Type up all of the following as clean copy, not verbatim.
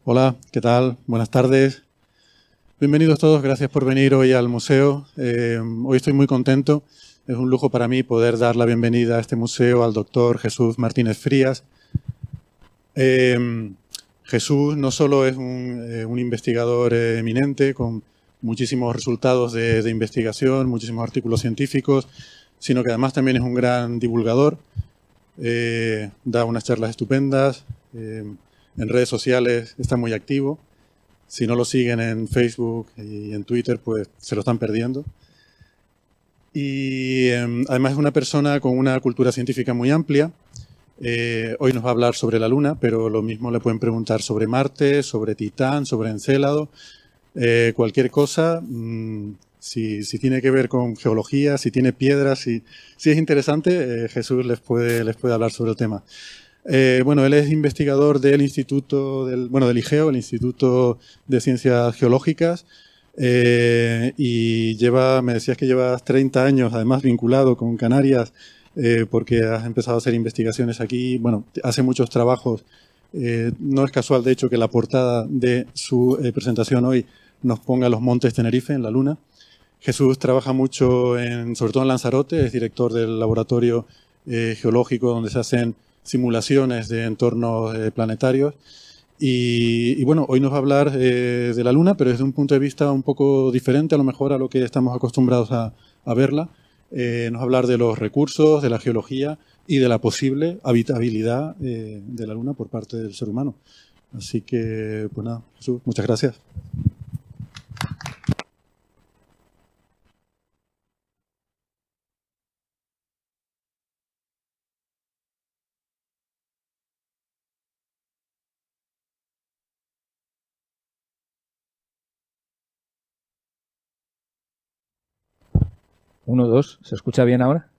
Hola, ¿qué tal? Buenas tardes. Bienvenidos todos, gracias por venir hoy al museo. Hoy estoy muy contento. Es un lujo para mí poder dar la bienvenida a este museo al doctor Jesús Martínez Frías. Jesús no solo es un investigador eminente con muchísimos resultados de investigación, muchísimos artículos científicos, sino que además también es un gran divulgador. Da unas charlas estupendas. En redes sociales está muy activo. Si no lo siguen en Facebook y en Twitter, pues se lo están perdiendo. Y además es una persona con una cultura científica muy amplia. Hoy nos va a hablar sobre la Luna, pero lo mismo le pueden preguntar sobre Marte, sobre Titán, sobre Encélado, cualquier cosa. Si tiene que ver con geología, si tiene piedras, si es interesante, Jesús les puede hablar sobre el tema. Bueno, él es investigador del Instituto, del IGEO, el Instituto de Ciencias Geológicas, y me decías que llevas 30 años, además vinculado con Canarias, porque has empezado a hacer investigaciones aquí. Bueno, hace muchos trabajos. No es casual, de hecho, que la portada de su presentación hoy nos ponga los Montes Tenerife en la Luna. Jesús trabaja mucho, sobre todo en Lanzarote, es director del laboratorio geológico donde se hacen simulaciones de entornos planetarios. Y bueno, hoy nos va a hablar de la Luna, pero desde un punto de vista un poco diferente a lo mejor a lo que estamos acostumbrados a verla. Nos va a hablar de los recursos, de la geología y de la posible habitabilidad de la Luna por parte del ser humano. Así que, pues nada, Jesús, muchas gracias. Uno, dos, ¿se escucha bien ahora?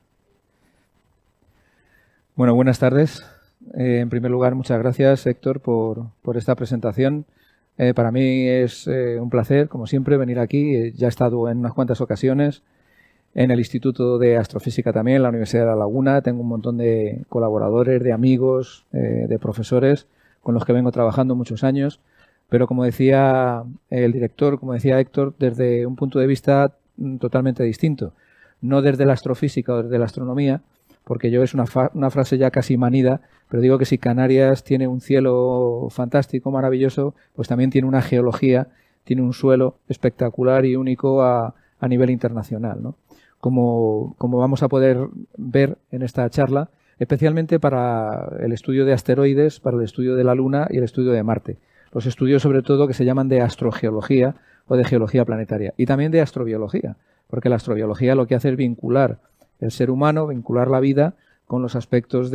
Bueno, buenas tardes. En primer lugar, muchas gracias, Héctor, por esta presentación. Para mí es un placer, como siempre, venir aquí. Ya he estado en unas cuantas ocasiones en el Instituto de Astrofísica también, en la Universidad de La Laguna. Tengo un montón de colaboradores, de amigos, de profesores con los que vengo trabajando muchos años. Pero como decía el director, como decía Héctor, desde un punto de vista totalmente distinto. No desde la astrofísica o desde la astronomía, porque yo es una frase ya casi manida, pero digo que si Canarias tiene un cielo fantástico, maravilloso, pues también tiene una geología, tiene un suelo espectacular y único a nivel internacional, ¿no? Como vamos a poder ver en esta charla, especialmente para el estudio de asteroides, para el estudio de la Luna y el estudio de Marte. Los estudios sobre todo que se llaman de astrogeología o de geología planetaria y también de astrobiología, porque la astrobiología lo que hace es vincular el ser humano, vincular la vida con los aspectos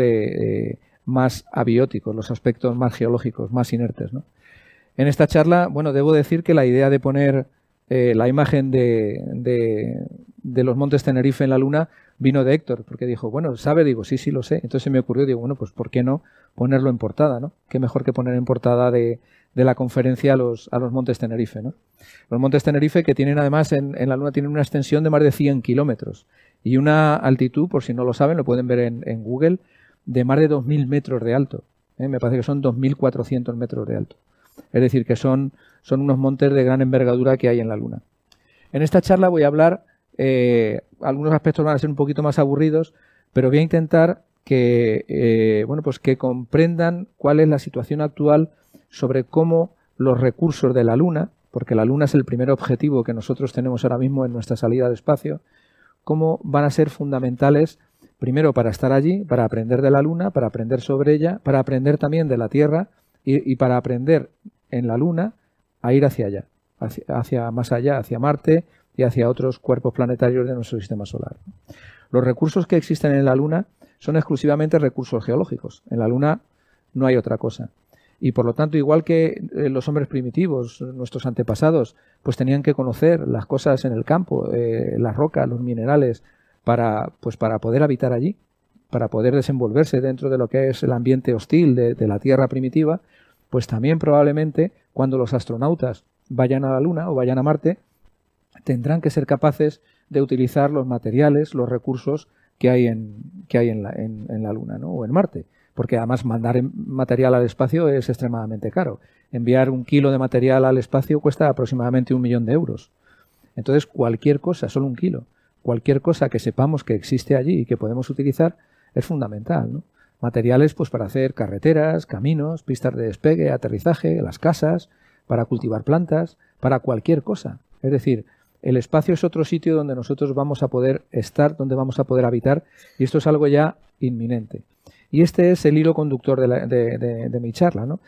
más abióticos, los aspectos más geológicos, más inertes, ¿no? En esta charla, bueno, debo decir que la idea de poner la imagen de los Montes Tenerife en la Luna vino de Héctor, porque dijo, bueno, ¿sabe? Digo, sí, lo sé. Entonces se me ocurrió, digo, bueno, pues ¿por qué no ponerlo en portada, ¿no? Qué mejor que poner en portada de la conferencia a los Montes Tenerife, ¿no? Los Montes Tenerife, que tienen además en la Luna, tienen una extensión de más de 100 kilómetros y una altitud, por si no lo saben, lo pueden ver en Google, de más de 2.000 metros de alto. Me parece que son 2.400 metros de alto. Es decir, que son unos montes de gran envergadura que hay en la Luna. En esta charla voy a hablar, algunos aspectos van a ser un poquito más aburridos, pero voy a intentar que, pues que comprendan cuál es la situación actual sobre cómo los recursos de la Luna, porque la Luna es el primer objetivo que nosotros tenemos ahora mismo en nuestra salida al espacio, cómo van a ser fundamentales, primero para estar allí, para aprender de la Luna, para aprender sobre ella, para aprender también de la Tierra y para aprender en la Luna a ir hacia allá, hacia más allá, hacia Marte y hacia otros cuerpos planetarios de nuestro sistema solar. Los recursos que existen en la Luna son exclusivamente recursos geológicos. En la Luna no hay otra cosa. Y por lo tanto, igual que los hombres primitivos, nuestros antepasados, pues tenían que conocer las cosas en el campo, las rocas, los minerales, para poder habitar allí, para poder desenvolverse dentro de lo que es el ambiente hostil de la Tierra primitiva, pues también probablemente cuando los astronautas vayan a la Luna o vayan a Marte, tendrán que ser capaces de utilizar los materiales, los recursos que hay en la Luna, ¿no? O en Marte. porque además mandar material al espacio es extremadamente caro. Enviar 1 kilo de material al espacio cuesta aproximadamente 1 millón de euros. Entonces, cualquier cosa, solo 1 kilo, cualquier cosa que sepamos que existe allí y que podemos utilizar es fundamental, ¿no? Materiales pues para hacer carreteras, caminos, pistas de despegue, aterrizaje, las casas, para cultivar plantas, para cualquier cosa. Es decir, el espacio es otro sitio donde nosotros vamos a poder estar, donde vamos a poder habitar, y esto es algo ya inminente. Y este es el hilo conductor de mi charla, ¿no?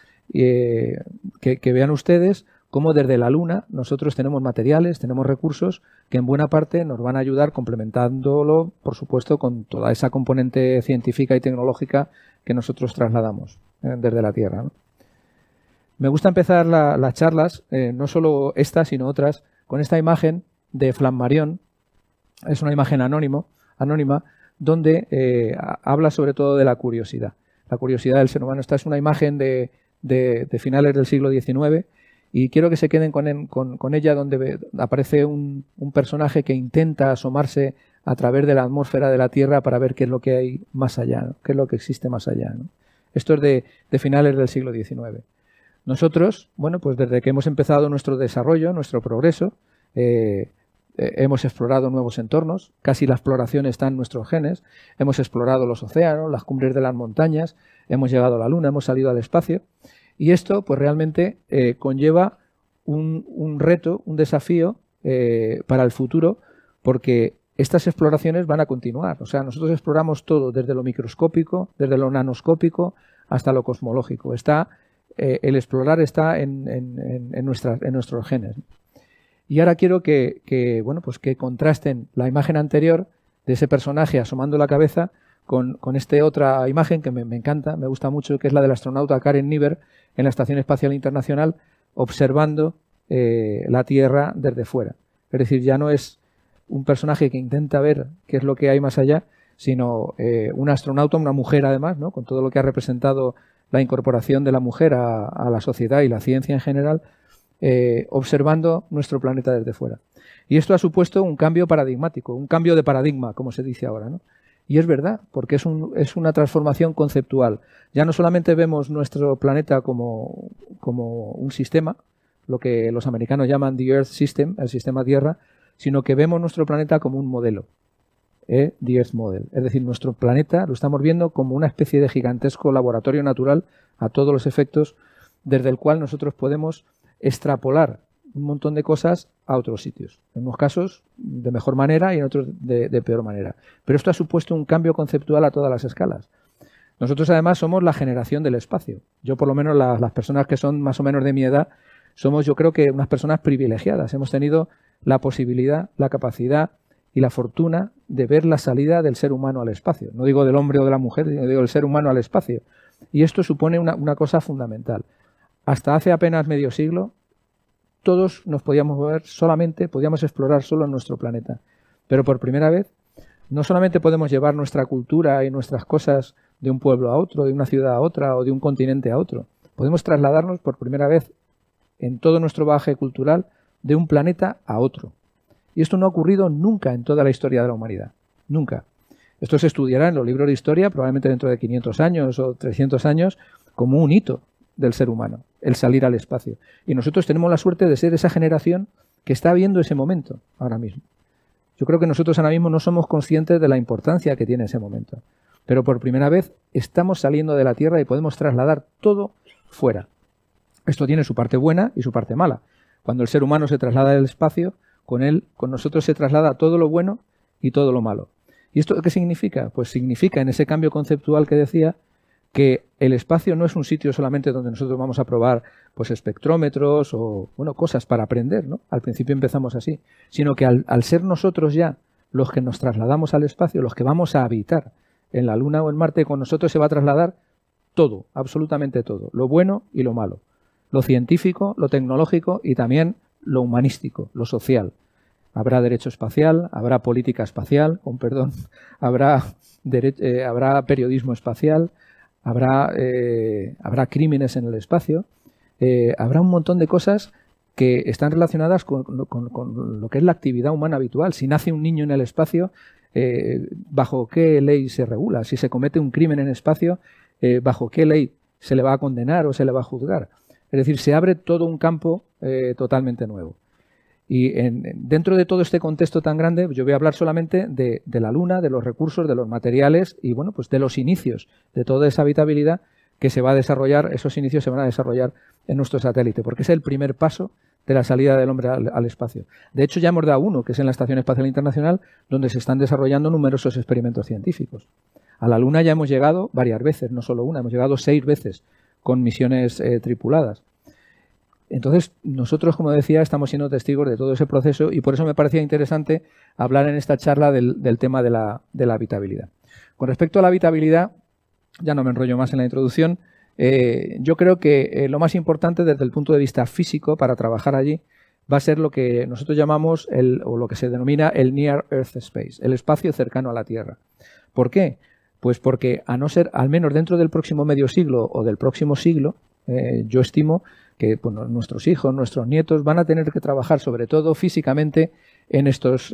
Que vean ustedes cómo desde la Luna nosotros tenemos materiales, tenemos recursos que en buena parte nos van a ayudar complementándolo, por supuesto, con toda esa componente científica y tecnológica que nosotros trasladamos desde la Tierra, ¿no? Me gusta empezar las charlas, no solo esta, sino otras, con esta imagen de Flammarion. Es una imagen anónima, donde habla sobre todo de la curiosidad del ser humano. Esta es una imagen de finales del siglo XIX y quiero que se queden con ella, donde aparece un personaje que intenta asomarse a través de la atmósfera de la Tierra para ver qué es lo que hay más allá, ¿no? Qué es lo que existe más allá, ¿no? Esto es de finales del siglo XIX. Nosotros, bueno, pues desde que hemos empezado nuestro desarrollo, nuestro progreso, hemos explorado nuevos entornos, casi la exploración está en nuestros genes, hemos explorado los océanos, las cumbres de las montañas, hemos llegado a la Luna, hemos salido al espacio, y esto pues realmente conlleva un reto, un desafío para el futuro, porque estas exploraciones van a continuar. O sea, nosotros exploramos todo, desde lo microscópico, desde lo nanoscópico, hasta lo cosmológico. El explorar está en nuestros genes. Y ahora quiero que contrasten la imagen anterior de ese personaje asomando la cabeza con esta otra imagen que me encanta, me gusta mucho, que es la del astronauta Karen Niver en la Estación Espacial Internacional observando la Tierra desde fuera. Es decir, ya no es un personaje que intenta ver qué es lo que hay más allá, sino un astronauta, una mujer además, ¿no? Con todo lo que ha representado la incorporación de la mujer a la sociedad y la ciencia en general, observando nuestro planeta desde fuera. Y esto ha supuesto un cambio paradigmático, un cambio de paradigma, como se dice ahora, ¿no? Y es verdad, porque es una transformación conceptual. Ya no solamente vemos nuestro planeta como un sistema, lo que los americanos llaman the Earth System, el sistema Tierra, sino que vemos nuestro planeta como un modelo, the Earth Model. Es decir, nuestro planeta lo estamos viendo como una especie de gigantesco laboratorio natural a todos los efectos, desde el cual nosotros podemos extrapolar un montón de cosas a otros sitios. En unos casos de mejor manera y en otros de peor manera. Pero esto ha supuesto un cambio conceptual a todas las escalas. Nosotros además somos la generación del espacio. Yo por lo menos las personas que son más o menos de mi edad somos, yo creo que unas personas privilegiadas. Hemos tenido la posibilidad, la capacidad y la fortuna de ver la salida del ser humano al espacio. No digo del hombre o de la mujer, digo del ser humano al espacio. Y esto supone una cosa fundamental. Hasta hace apenas medio siglo, todos nos podíamos mover solamente, podíamos explorar solo en nuestro planeta. Pero por primera vez, no solamente podemos llevar nuestra cultura y nuestras cosas de un pueblo a otro, de una ciudad a otra o de un continente a otro. Podemos trasladarnos por primera vez en todo nuestro bagaje cultural de un planeta a otro. Y esto no ha ocurrido nunca en toda la historia de la humanidad. Nunca. Esto se estudiará en los libros de historia, probablemente dentro de 500 años o 300 años, como un hito del ser humano, el salir al espacio. Y nosotros tenemos la suerte de ser esa generación que está viendo ese momento ahora mismo. Yo creo que nosotros ahora mismo no somos conscientes de la importancia que tiene ese momento. Pero por primera vez estamos saliendo de la Tierra y podemos trasladar todo fuera. Esto tiene su parte buena y su parte mala. Cuando el ser humano se traslada al espacio, con nosotros se traslada todo lo bueno y todo lo malo. ¿Y esto qué significa? Pues significa, en ese cambio conceptual que decía, que el espacio no es un sitio solamente donde nosotros vamos a probar pues espectrómetros o cosas para aprender, ¿no? Al principio empezamos así, sino que al ser nosotros ya los que nos trasladamos al espacio, los que vamos a habitar en la Luna o en Marte, con nosotros se va a trasladar todo, absolutamente todo, lo bueno y lo malo, lo científico, lo tecnológico y también lo humanístico, lo social. Habrá derecho espacial, habrá política espacial, con perdón, habrá periodismo espacial, habrá crímenes en el espacio, habrá un montón de cosas que están relacionadas con lo que es la actividad humana habitual. Si nace un niño en el espacio, ¿bajo qué ley se regula? Si se comete un crimen en espacio, bajo qué ley se le va a condenar o se le va a juzgar. Es decir, se abre todo un campo totalmente nuevo. Y dentro de todo este contexto tan grande, yo voy a hablar solamente de la Luna, de los recursos, de los materiales y, bueno, pues de los inicios de toda esa habitabilidad que se va a desarrollar, esos inicios se van a desarrollar en nuestro satélite, porque es el primer paso de la salida del hombre al espacio. De hecho, ya hemos dado uno, que es en la Estación Espacial Internacional, donde se están desarrollando numerosos experimentos científicos. A la Luna ya hemos llegado varias veces, no solo una, hemos llegado 6 veces con misiones tripuladas. Entonces, nosotros, como decía, estamos siendo testigos de todo ese proceso y por eso me parecía interesante hablar en esta charla del tema de la habitabilidad. Con respecto a la habitabilidad, ya no me enrollo más en la introducción, yo creo que lo más importante desde el punto de vista físico para trabajar allí va a ser lo que nosotros llamamos o lo que se denomina el Near Earth Space, el espacio cercano a la Tierra. ¿Por qué? Pues porque a no ser, al menos dentro del próximo medio siglo o del próximo siglo, yo estimo que bueno, nuestros hijos, nuestros nietos van a tener que trabajar sobre todo físicamente en estos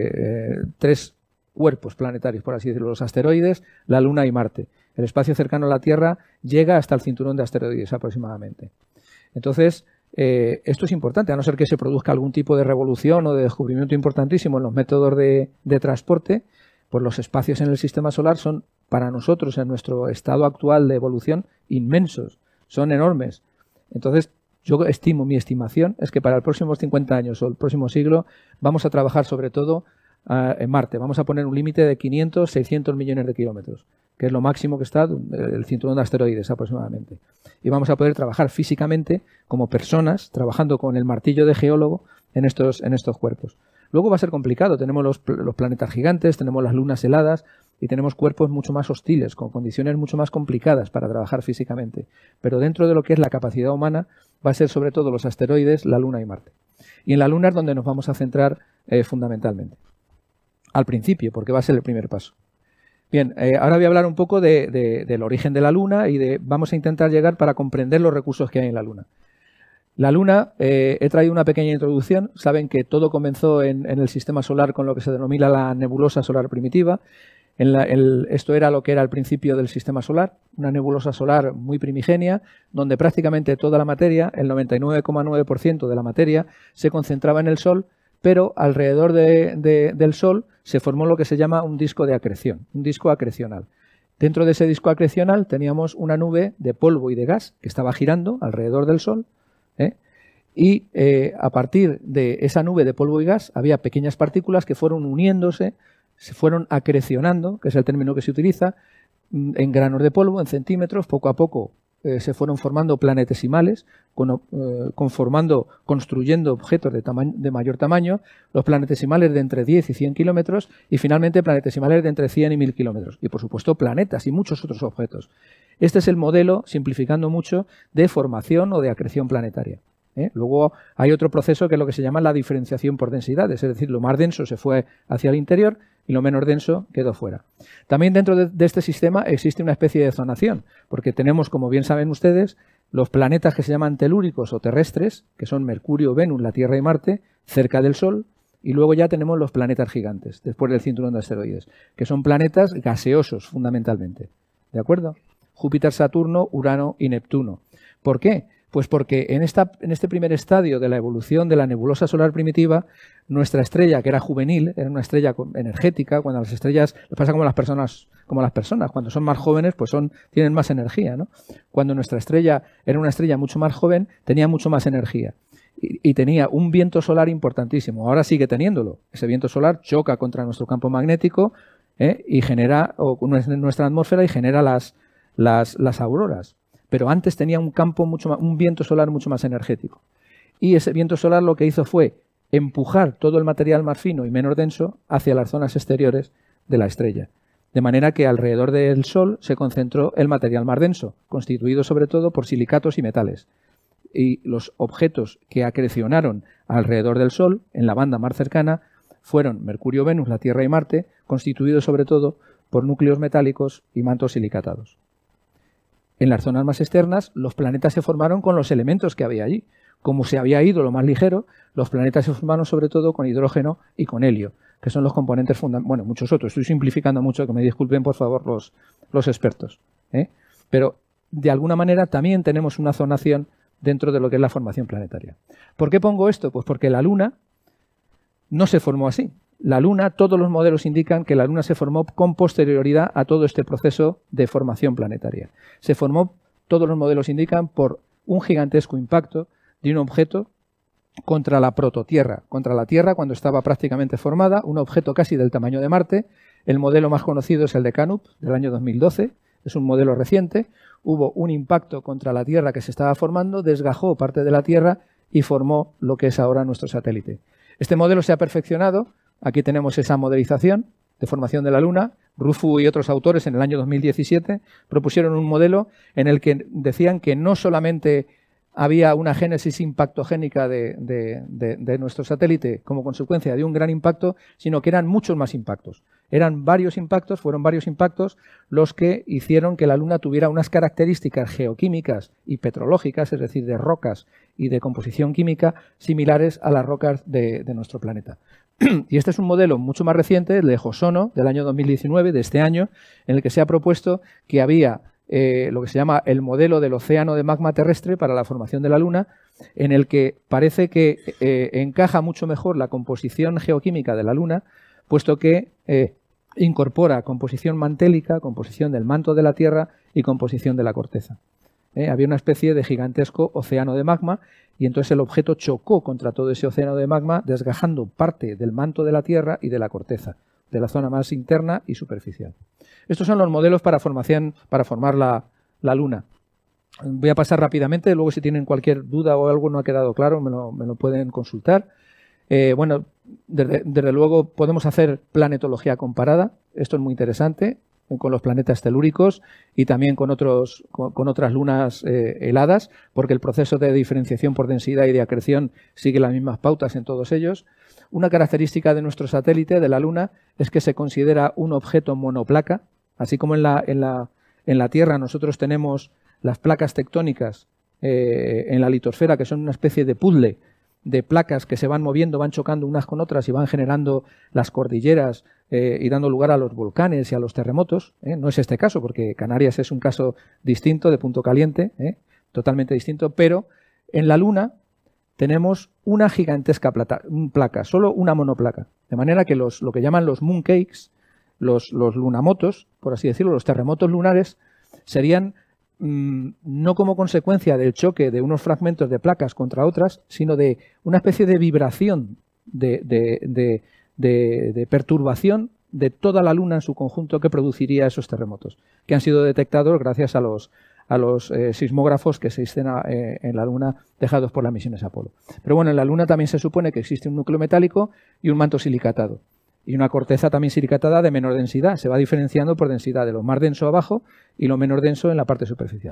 3 cuerpos planetarios, por así decirlo, los asteroides, la Luna y Marte. El espacio cercano a la Tierra llega hasta el cinturón de asteroides aproximadamente. Entonces, esto es importante, a no ser que se produzca algún tipo de revolución o de descubrimiento importantísimo en los métodos de transporte, pues los espacios en el sistema solar son, para nosotros, en nuestro estado actual de evolución, inmensos, son enormes. Entonces, yo estimo, mi estimación es que para los próximos 50 años o el próximo siglo vamos a trabajar sobre todo en Marte. Vamos a poner un límite de 500, 600 millones de kilómetros, que es lo máximo que está el cinturón de asteroides aproximadamente. Y vamos a poder trabajar físicamente como personas, trabajando con el martillo de geólogo en estos cuerpos. Luego va a ser complicado, tenemos los planetas gigantes, tenemos las lunas heladas y tenemos cuerpos mucho más hostiles, con condiciones mucho más complicadas para trabajar físicamente. Pero dentro de lo que es la capacidad humana va a ser sobre todo los asteroides, la Luna y Marte. Y en la Luna es donde nos vamos a centrar fundamentalmente. Al principio, porque va a ser el primer paso. Bien, ahora voy a hablar un poco del origen de la Luna y vamos a intentar llegar para comprender los recursos que hay en la Luna. La Luna, he traído una pequeña introducción. Saben que todo comenzó en el sistema solar con lo que se denomina la nebulosa solar primitiva. Esto era lo que era el principio del sistema solar, una nebulosa solar muy primigenia, donde prácticamente toda la materia, el 99,9% de la materia, se concentraba en el Sol, pero alrededor del Sol se formó lo que se llama un disco de acreción, un disco acrecional. Dentro de ese disco acrecional teníamos una nube de polvo y de gas que estaba girando alrededor del Sol, y a partir de esa nube de polvo y gas había pequeñas partículas que fueron uniéndose, se fueron acrecionando, que es el término que se utiliza, en granos de polvo, en centímetros, poco a poco se fueron formando planetesimales, construyendo objetos de mayor tamaño, los planetesimales de entre 10 y 100 kilómetros y finalmente planetesimales de entre 100 y 1000 kilómetros. Y por supuesto planetas y muchos otros objetos. Este es el modelo, simplificando mucho, de formación o de acreción planetaria. Luego hay otro proceso que es lo que se llama la diferenciación por densidades, es decir, lo más denso se fue hacia el interior y lo menos denso quedó fuera. También dentro de este sistema existe una especie de zonación, porque tenemos, como bien saben ustedes, los planetas que se llaman telúricos o terrestres, que son Mercurio, Venus, la Tierra y Marte, cerca del Sol, y luego ya tenemos los planetas gigantes, después del cinturón de asteroides, que son planetas gaseosos fundamentalmente. ¿De acuerdo? Júpiter, Saturno, Urano y Neptuno. ¿Por qué? Pues porque en este primer estadio de la evolución de la nebulosa solar primitiva, nuestra estrella, que era juvenil, era una estrella energética, cuando las estrellas, pasa como las personas, cuando son más jóvenes, pues tienen más energía, ¿no? Cuando nuestra estrella era una estrella mucho más joven, tenía mucho más energía. Y tenía un viento solar importantísimo. Ahora sigue teniéndolo. Ese viento solar choca contra nuestro campo magnético y genera, nuestra atmósfera y genera las auroras. Pero antes tenía un viento solar mucho más energético. Y ese viento solar lo que hizo fue empujar todo el material más fino y menos denso hacia las zonas exteriores de la estrella. De manera que alrededor del Sol se concentró el material más denso, constituido sobre todo por silicatos y metales. Y los objetos que acrecionaron alrededor del Sol, en la banda más cercana, fueron Mercurio, Venus, la Tierra y Marte, constituidos sobre todo por núcleos metálicos y mantos silicatados. En las zonas más externas, los planetas se formaron con los elementos que había allí. Como se había ido lo más ligero, los planetas se formaron sobre todo con hidrógeno y con helio, que son los componentes fundamentales. Bueno, muchos otros. Estoy simplificando mucho, que me disculpen por favor los expertos. pero de alguna manera también tenemos una zonación dentro de lo que es la formación planetaria. ¿Por qué pongo esto? Pues porque la Luna no se formó así. La Luna, todos los modelos indican que la Luna se formó con posterioridad a todo este proceso de formación planetaria. Se formó, todos los modelos indican, por un gigantesco impacto de un objeto contra la prototierra, contra la Tierra cuando estaba prácticamente formada, un objeto casi del tamaño de Marte. El modelo más conocido es el de Canup, del año 2012, es un modelo reciente. Hubo un impacto contra la Tierra que se estaba formando, desgajó parte de la Tierra y formó lo que es ahora nuestro satélite. Este modelo se ha perfeccionado. Aquí tenemos esa modelización de formación de la Luna. Rufu y otros autores en el año 2017 propusieron un modelo en el que decían que no solamente había una génesis impactogénica de nuestro satélite como consecuencia de un gran impacto, sino que eran muchos más impactos. Fueron varios impactos los que hicieron que la Luna tuviera unas características geoquímicas y petrológicas, es decir, de rocas y de composición química similares a las rocas de nuestro planeta. Y este es un modelo mucho más reciente, el de Hosono, del año 2019, de este año, en el que se ha propuesto que había lo que se llama el modelo del océano de magma terrestre para la formación de la Luna, en el que parece que encaja mucho mejor la composición geoquímica de la Luna, puesto que incorpora composición mantélica, composición del manto de la Tierra y composición de la corteza. Había una especie de gigantesco océano de magma y entonces el objeto chocó contra todo ese océano de magma, desgajando parte del manto de la Tierra y de la corteza, de la zona más interna y superficial. Estos son los modelos para formar la Luna. Voy a pasar rápidamente, luego si tienen cualquier duda o algo no ha quedado claro me lo pueden consultar. Bueno, desde luego podemos hacer planetología comparada, esto es muy interesante, con los planetas telúricos y también con otras lunas heladas, porque el proceso de diferenciación por densidad y de acreción sigue las mismas pautas en todos ellos. Una característica de nuestro satélite, de la Luna, es que se considera un objeto monoplaca, así como en la Tierra nosotros tenemos las placas tectónicas en la litosfera, que son una especie de puzzle de placas que se van moviendo, van chocando unas con otras y van generando las cordilleras y dando lugar a los volcanes y a los terremotos. No es este caso, porque Canarias es un caso distinto, de punto caliente, totalmente distinto, pero en la Luna tenemos una gigantesca placa, solo una monoplaca. De manera que lo que llaman los mooncakes, los lunamotos, por así decirlo, los terremotos lunares, serían no como consecuencia del choque de unos fragmentos de placas contra otras, sino de una especie de vibración, de perturbación de toda la Luna en su conjunto que produciría esos terremotos, que han sido detectados gracias a los sismógrafos que existen en la Luna dejados por las misiones Apolo. Pero bueno, en la Luna también se supone que existe un núcleo metálico y un manto silicatado. Y una corteza también silicatada de menor densidad. Se va diferenciando por densidad de lo más denso abajo y lo menos denso en la parte superficial.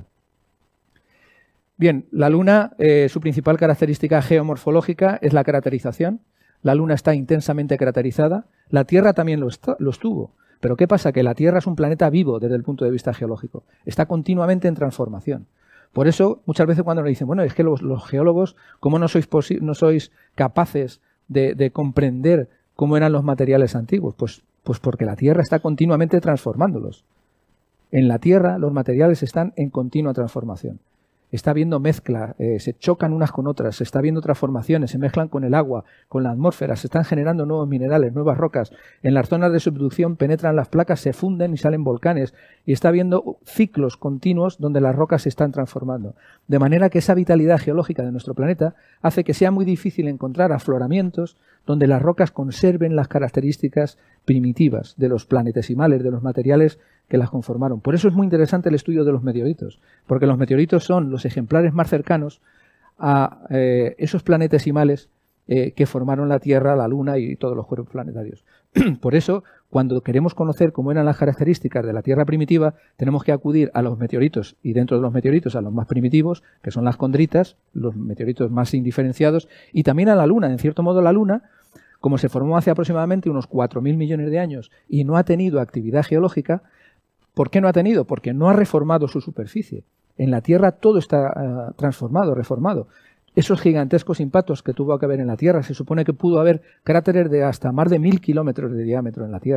Bien, la Luna, su principal característica geomorfológica es la craterización. La Luna está intensamente craterizada. La Tierra también lo estuvo. Pero ¿qué pasa? Que la Tierra es un planeta vivo desde el punto de vista geológico. Está continuamente en transformación. Por eso, muchas veces cuando nos dicen, bueno, es que los geólogos, ¿cómo no sois capaces de comprender cómo eran los materiales antiguos? Pues porque la Tierra está continuamente transformándolos. En la Tierra los materiales están en continua transformación. Está habiendo mezcla, se chocan unas con otras, se está viendo transformaciones, se mezclan con el agua, con la atmósfera, se están generando nuevos minerales, nuevas rocas. En las zonas de subducción penetran las placas, se funden y salen volcanes. Y está habiendo ciclos continuos donde las rocas se están transformando. De manera que esa vitalidad geológica de nuestro planeta hace que sea muy difícil encontrar afloramientos donde las rocas conserven las características primitivas de los planetesimales, de los materiales que las conformaron. Por eso es muy interesante el estudio de los meteoritos, porque los meteoritos son los ejemplares más cercanos a esos planetesimales que formaron la Tierra, la Luna y todos los cuerpos planetarios. Por eso, cuando queremos conocer cómo eran las características de la Tierra primitiva, tenemos que acudir a los meteoritos y dentro de los meteoritos a los más primitivos, que son las condritas, los meteoritos más indiferenciados, y también a la Luna. En cierto modo, la Luna, como se formó hace aproximadamente unos 4.000 millones de años y no ha tenido actividad geológica, ¿por qué no ha tenido? Porque no ha reformado su superficie. En la Tierra todo está transformado, reformado. Esos gigantescos impactos que tuvo que haber en la Tierra, se supone que pudo haber cráteres de hasta más de 1.000 kilómetros de diámetro en la Tierra,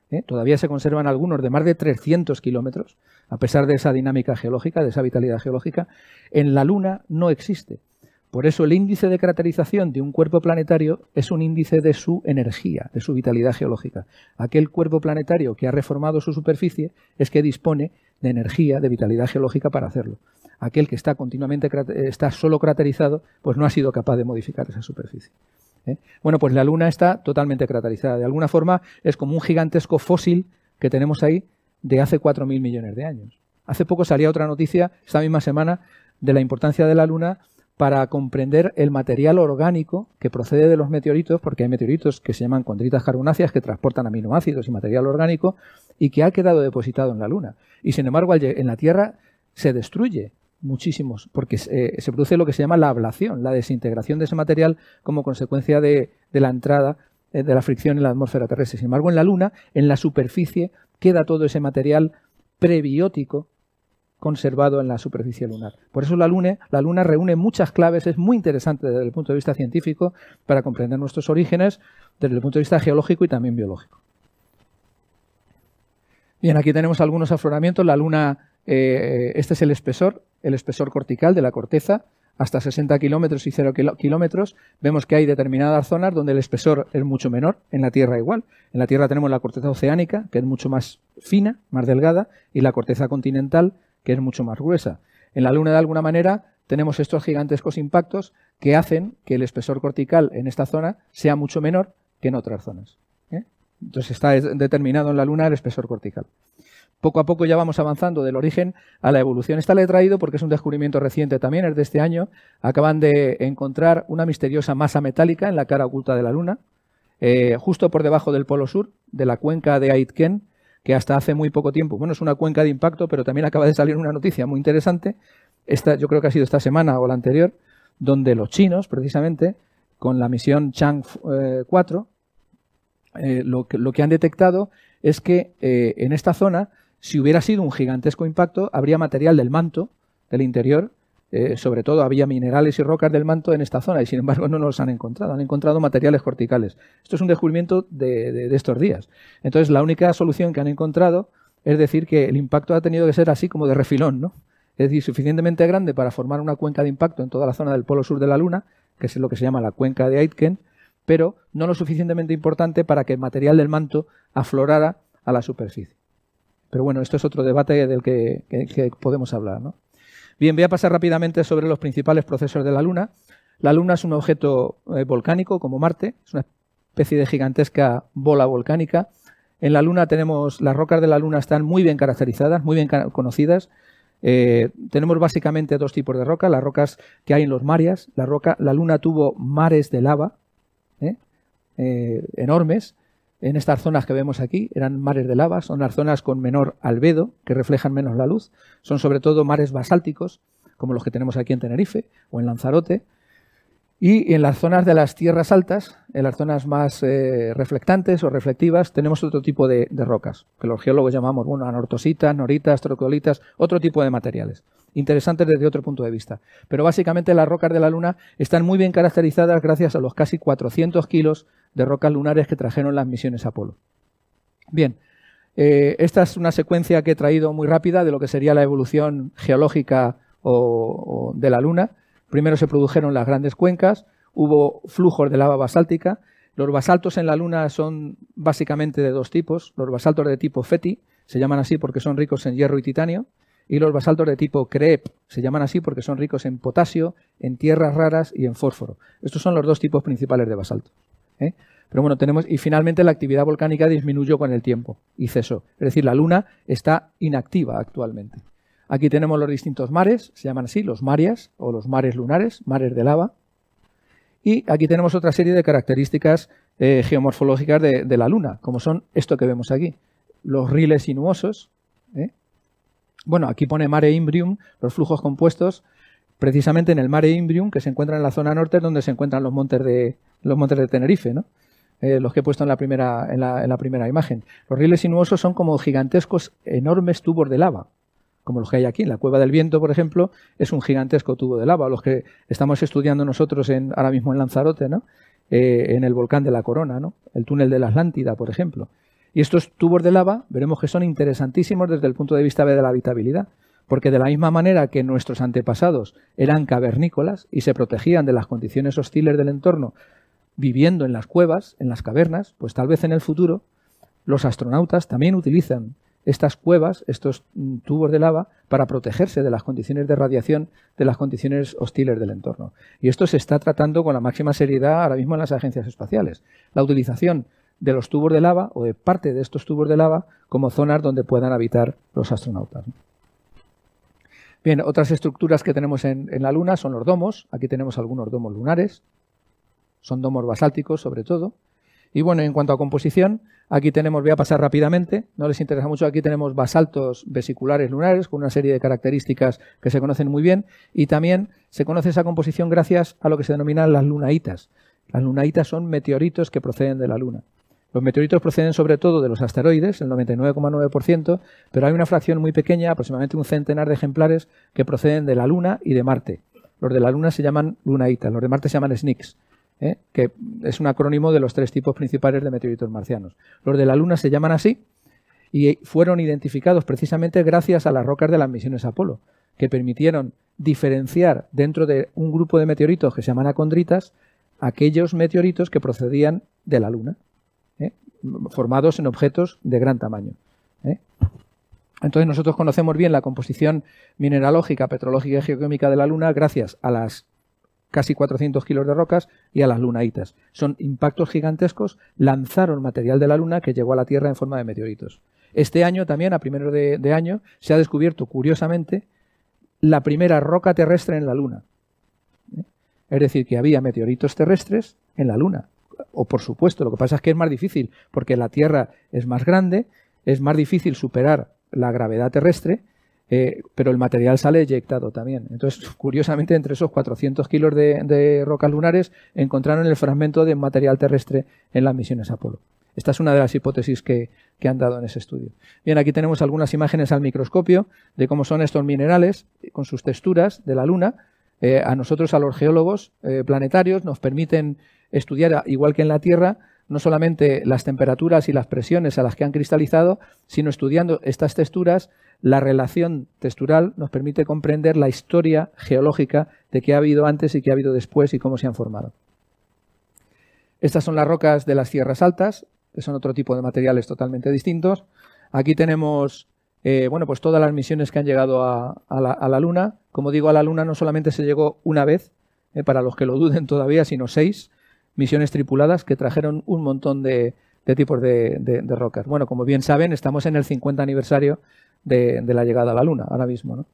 Todavía se conservan algunos de más de 300 kilómetros, a pesar de esa dinámica geológica, de esa vitalidad geológica. En la Luna no existe. Por eso el índice de craterización de un cuerpo planetario es un índice de su energía, de su vitalidad geológica. Aquel cuerpo planetario que ha reformado su superficie es que dispone de energía, de vitalidad geológica para hacerlo. Aquel que está continuamente está solo craterizado, pues no ha sido capaz de modificar esa superficie. Bueno, pues la Luna está totalmente craterizada. De alguna forma es como un gigantesco fósil que tenemos ahí de hace 4.000 millones de años. Hace poco salía otra noticia, esta misma semana, de la importancia de la Luna para comprender el material orgánico que procede de los meteoritos, porque hay meteoritos que se llaman condritas carbonáceas que transportan aminoácidos y material orgánico y que ha quedado depositado en la Luna. Y sin embargo, en la Tierra se destruye muchísimos, porque se produce lo que se llama la ablación, la desintegración de ese material como consecuencia de la entrada de la fricción en la atmósfera terrestre. Sin embargo, en la Luna, en la superficie, queda todo ese material prebiótico conservado en la superficie lunar. Por eso la Luna reúne muchas claves, es muy interesante desde el punto de vista científico para comprender nuestros orígenes, desde el punto de vista geológico y también biológico. Bien, aquí tenemos algunos afloramientos. La Luna, este es el espesor cortical de la corteza, hasta 60 kilómetros y 0 kilómetros. Vemos que hay determinadas zonas donde el espesor es mucho menor, en la Tierra igual. En la Tierra tenemos la corteza oceánica, que es mucho más fina, más delgada, y la corteza continental, que es mucho más gruesa. En la Luna, de alguna manera, tenemos estos gigantescos impactos que hacen que el espesor cortical en esta zona sea mucho menor que en otras zonas. Entonces está determinado en la Luna el espesor cortical. Poco a poco ya vamos avanzando del origen a la evolución. Esta la he traído porque es un descubrimiento reciente también, es de este año. Acaban de encontrar una misteriosa masa metálica en la cara oculta de la Luna, justo por debajo del polo sur, de la cuenca de Aitken, que hasta hace muy poco tiempo, bueno, es una cuenca de impacto, pero también acaba de salir una noticia muy interesante, yo creo que ha sido esta semana o la anterior, donde los chinos, precisamente, con la misión Chang'e 4, lo que han detectado es que en esta zona, si hubiera sido un gigantesco impacto, habría material del manto, del interior, sobre todo había minerales y rocas del manto en esta zona y sin embargo no los han encontrado materiales corticales. Esto es un descubrimiento de estos días. Entonces la única solución que han encontrado es decir que el impacto ha tenido que ser así como de refilón, ¿no? Es decir, suficientemente grande para formar una cuenca de impacto en toda la zona del polo sur de la Luna, que es lo que se llama la cuenca de Aitken, pero no lo suficientemente importante para que el material del manto aflorara a la superficie. Pero bueno, esto es otro debate del que podemos hablar, ¿no? Bien, voy a pasar rápidamente sobre los principales procesos de la Luna. La Luna es un objeto volcánico como Marte, es una especie de gigantesca bola volcánica. En la Luna las rocas de la Luna están muy bien caracterizadas, muy bien conocidas. Tenemos básicamente dos tipos de rocas, las rocas que hay en los mares. La Luna tuvo mares de lava enormes. En estas zonas que vemos aquí eran mares de lava, son las zonas con menor albedo, que reflejan menos la luz. Son sobre todo mares basálticos, como los que tenemos aquí en Tenerife o en Lanzarote. Y en las zonas de las tierras altas, en las zonas más reflectantes o reflectivas, tenemos otro tipo de rocas, que los geólogos llamamos anortositas, noritas, trocolitas, otro tipo de materiales. Interesantes desde otro punto de vista. Pero básicamente las rocas de la Luna están muy bien caracterizadas gracias a los casi 400 kilos de rocas lunares que trajeron las misiones Apolo. Bien, esta es una secuencia que he traído muy rápida de lo que sería la evolución geológica de la Luna. Primero se produjeron las grandes cuencas, hubo flujos de lava basáltica. Los basaltos en la Luna son básicamente de dos tipos. Los basaltos de tipo Feti se llaman así porque son ricos en hierro y titanio. Y los basaltos de tipo Creep se llaman así porque son ricos en potasio, en tierras raras y en fósforo. Estos son los dos tipos principales de basaltos. Pero bueno, y finalmente la actividad volcánica disminuyó con el tiempo y cesó. Es decir, la Luna está inactiva actualmente. Aquí tenemos los distintos mares, se llaman así, los mareas o los mares lunares, mares de lava. Y aquí tenemos otra serie de características geomorfológicas de la Luna, como son esto que vemos aquí. Los riles sinuosos. Bueno, aquí pone Mare Imbrium, los flujos compuestos. Precisamente en el Mare Imbrium, que se encuentra en la zona norte, donde se encuentran los montes de Tenerife, ¿no? Los que he puesto en la primera imagen. Los riles sinuosos son como gigantescos, enormes tubos de lava, como los que hay aquí. En la Cueva del Viento, por ejemplo, es un gigantesco tubo de lava. Los que estamos estudiando nosotros ahora mismo en Lanzarote, ¿no? En el volcán de la Corona, ¿no? El túnel de la Atlántida, por ejemplo. Y estos tubos de lava veremos que son interesantísimos desde el punto de vista de la habitabilidad, porque de la misma manera que nuestros antepasados eran cavernícolas y se protegían de las condiciones hostiles del entorno viviendo en las cuevas, en las cavernas, pues tal vez en el futuro los astronautas también utilizan estas cuevas, estos tubos de lava, para protegerse de las condiciones de radiación, de las condiciones hostiles del entorno. Y esto se está tratando con la máxima seriedad ahora mismo en las agencias espaciales. La utilización de los tubos de lava o de parte de estos tubos de lava como zonas donde puedan habitar los astronautas. Bien, otras estructuras que tenemos en la Luna son los domos. Aquí tenemos algunos domos lunares. Son domos basálticos sobre todo. Y bueno, en cuanto a composición, aquí tenemos, voy a pasar rápidamente, no les interesa mucho, aquí tenemos basaltos vesiculares lunares con una serie de características que se conocen muy bien y también se conoce esa composición gracias a lo que se denominan las lunaitas. Las lunaitas son meteoritos que proceden de la Luna. Los meteoritos proceden sobre todo de los asteroides, el 99,9%, pero hay una fracción muy pequeña, aproximadamente un centenar de ejemplares, que proceden de la Luna y de Marte. Los de la Luna se llaman lunaitas, los de Marte se llaman SNICS. Que es un acrónimo de los 3 tipos principales de meteoritos marcianos. Los de la Luna se llaman así y fueron identificados precisamente gracias a las rocas de las misiones Apolo, que permitieron diferenciar dentro de un grupo de meteoritos que se llaman acondritas aquellos meteoritos que procedían de la Luna, formados en objetos de gran tamaño. Entonces nosotros conocemos bien la composición mineralógica, petrológica y geoquímica de la Luna gracias a las casi 400 kilos de rocas y a las lunaitas. Son impactos gigantescos, lanzaron material de la Luna que llegó a la Tierra en forma de meteoritos. Este año también, a primeros de año, se ha descubierto, curiosamente, la primera roca terrestre en la Luna. Es decir, que había meteoritos terrestres en la Luna. O por supuesto, lo que pasa es que es más difícil, porque la Tierra es más grande, es más difícil superar la gravedad terrestre, pero el material sale eyectado también. Entonces, curiosamente, entre esos 400 kilos de rocas lunares encontraron el fragmento de material terrestre en las misiones Apolo. Esta es una de las hipótesis que han dado en ese estudio. Bien, aquí tenemos algunas imágenes al microscopio de cómo son estos minerales con sus texturas de la Luna. A nosotros, a los geólogos planetarios, nos permiten estudiar, igual que en la Tierra, no solamente las temperaturas y las presiones a las que han cristalizado, sino estudiando estas texturas, la relación textural nos permite comprender la historia geológica de qué ha habido antes y qué ha habido después y cómo se han formado. Estas son las rocas de las tierras altas, que son otro tipo de materiales totalmente distintos. Aquí tenemos pues todas las misiones que han llegado a la Luna. Como digo, a la Luna no solamente se llegó una vez, para los que lo duden todavía, sino 6 misiones tripuladas que trajeron un montón de tipos de rocas. Bueno, como bien saben, estamos en el 50 aniversario de la llegada a la Luna, ahora mismo, ¿no?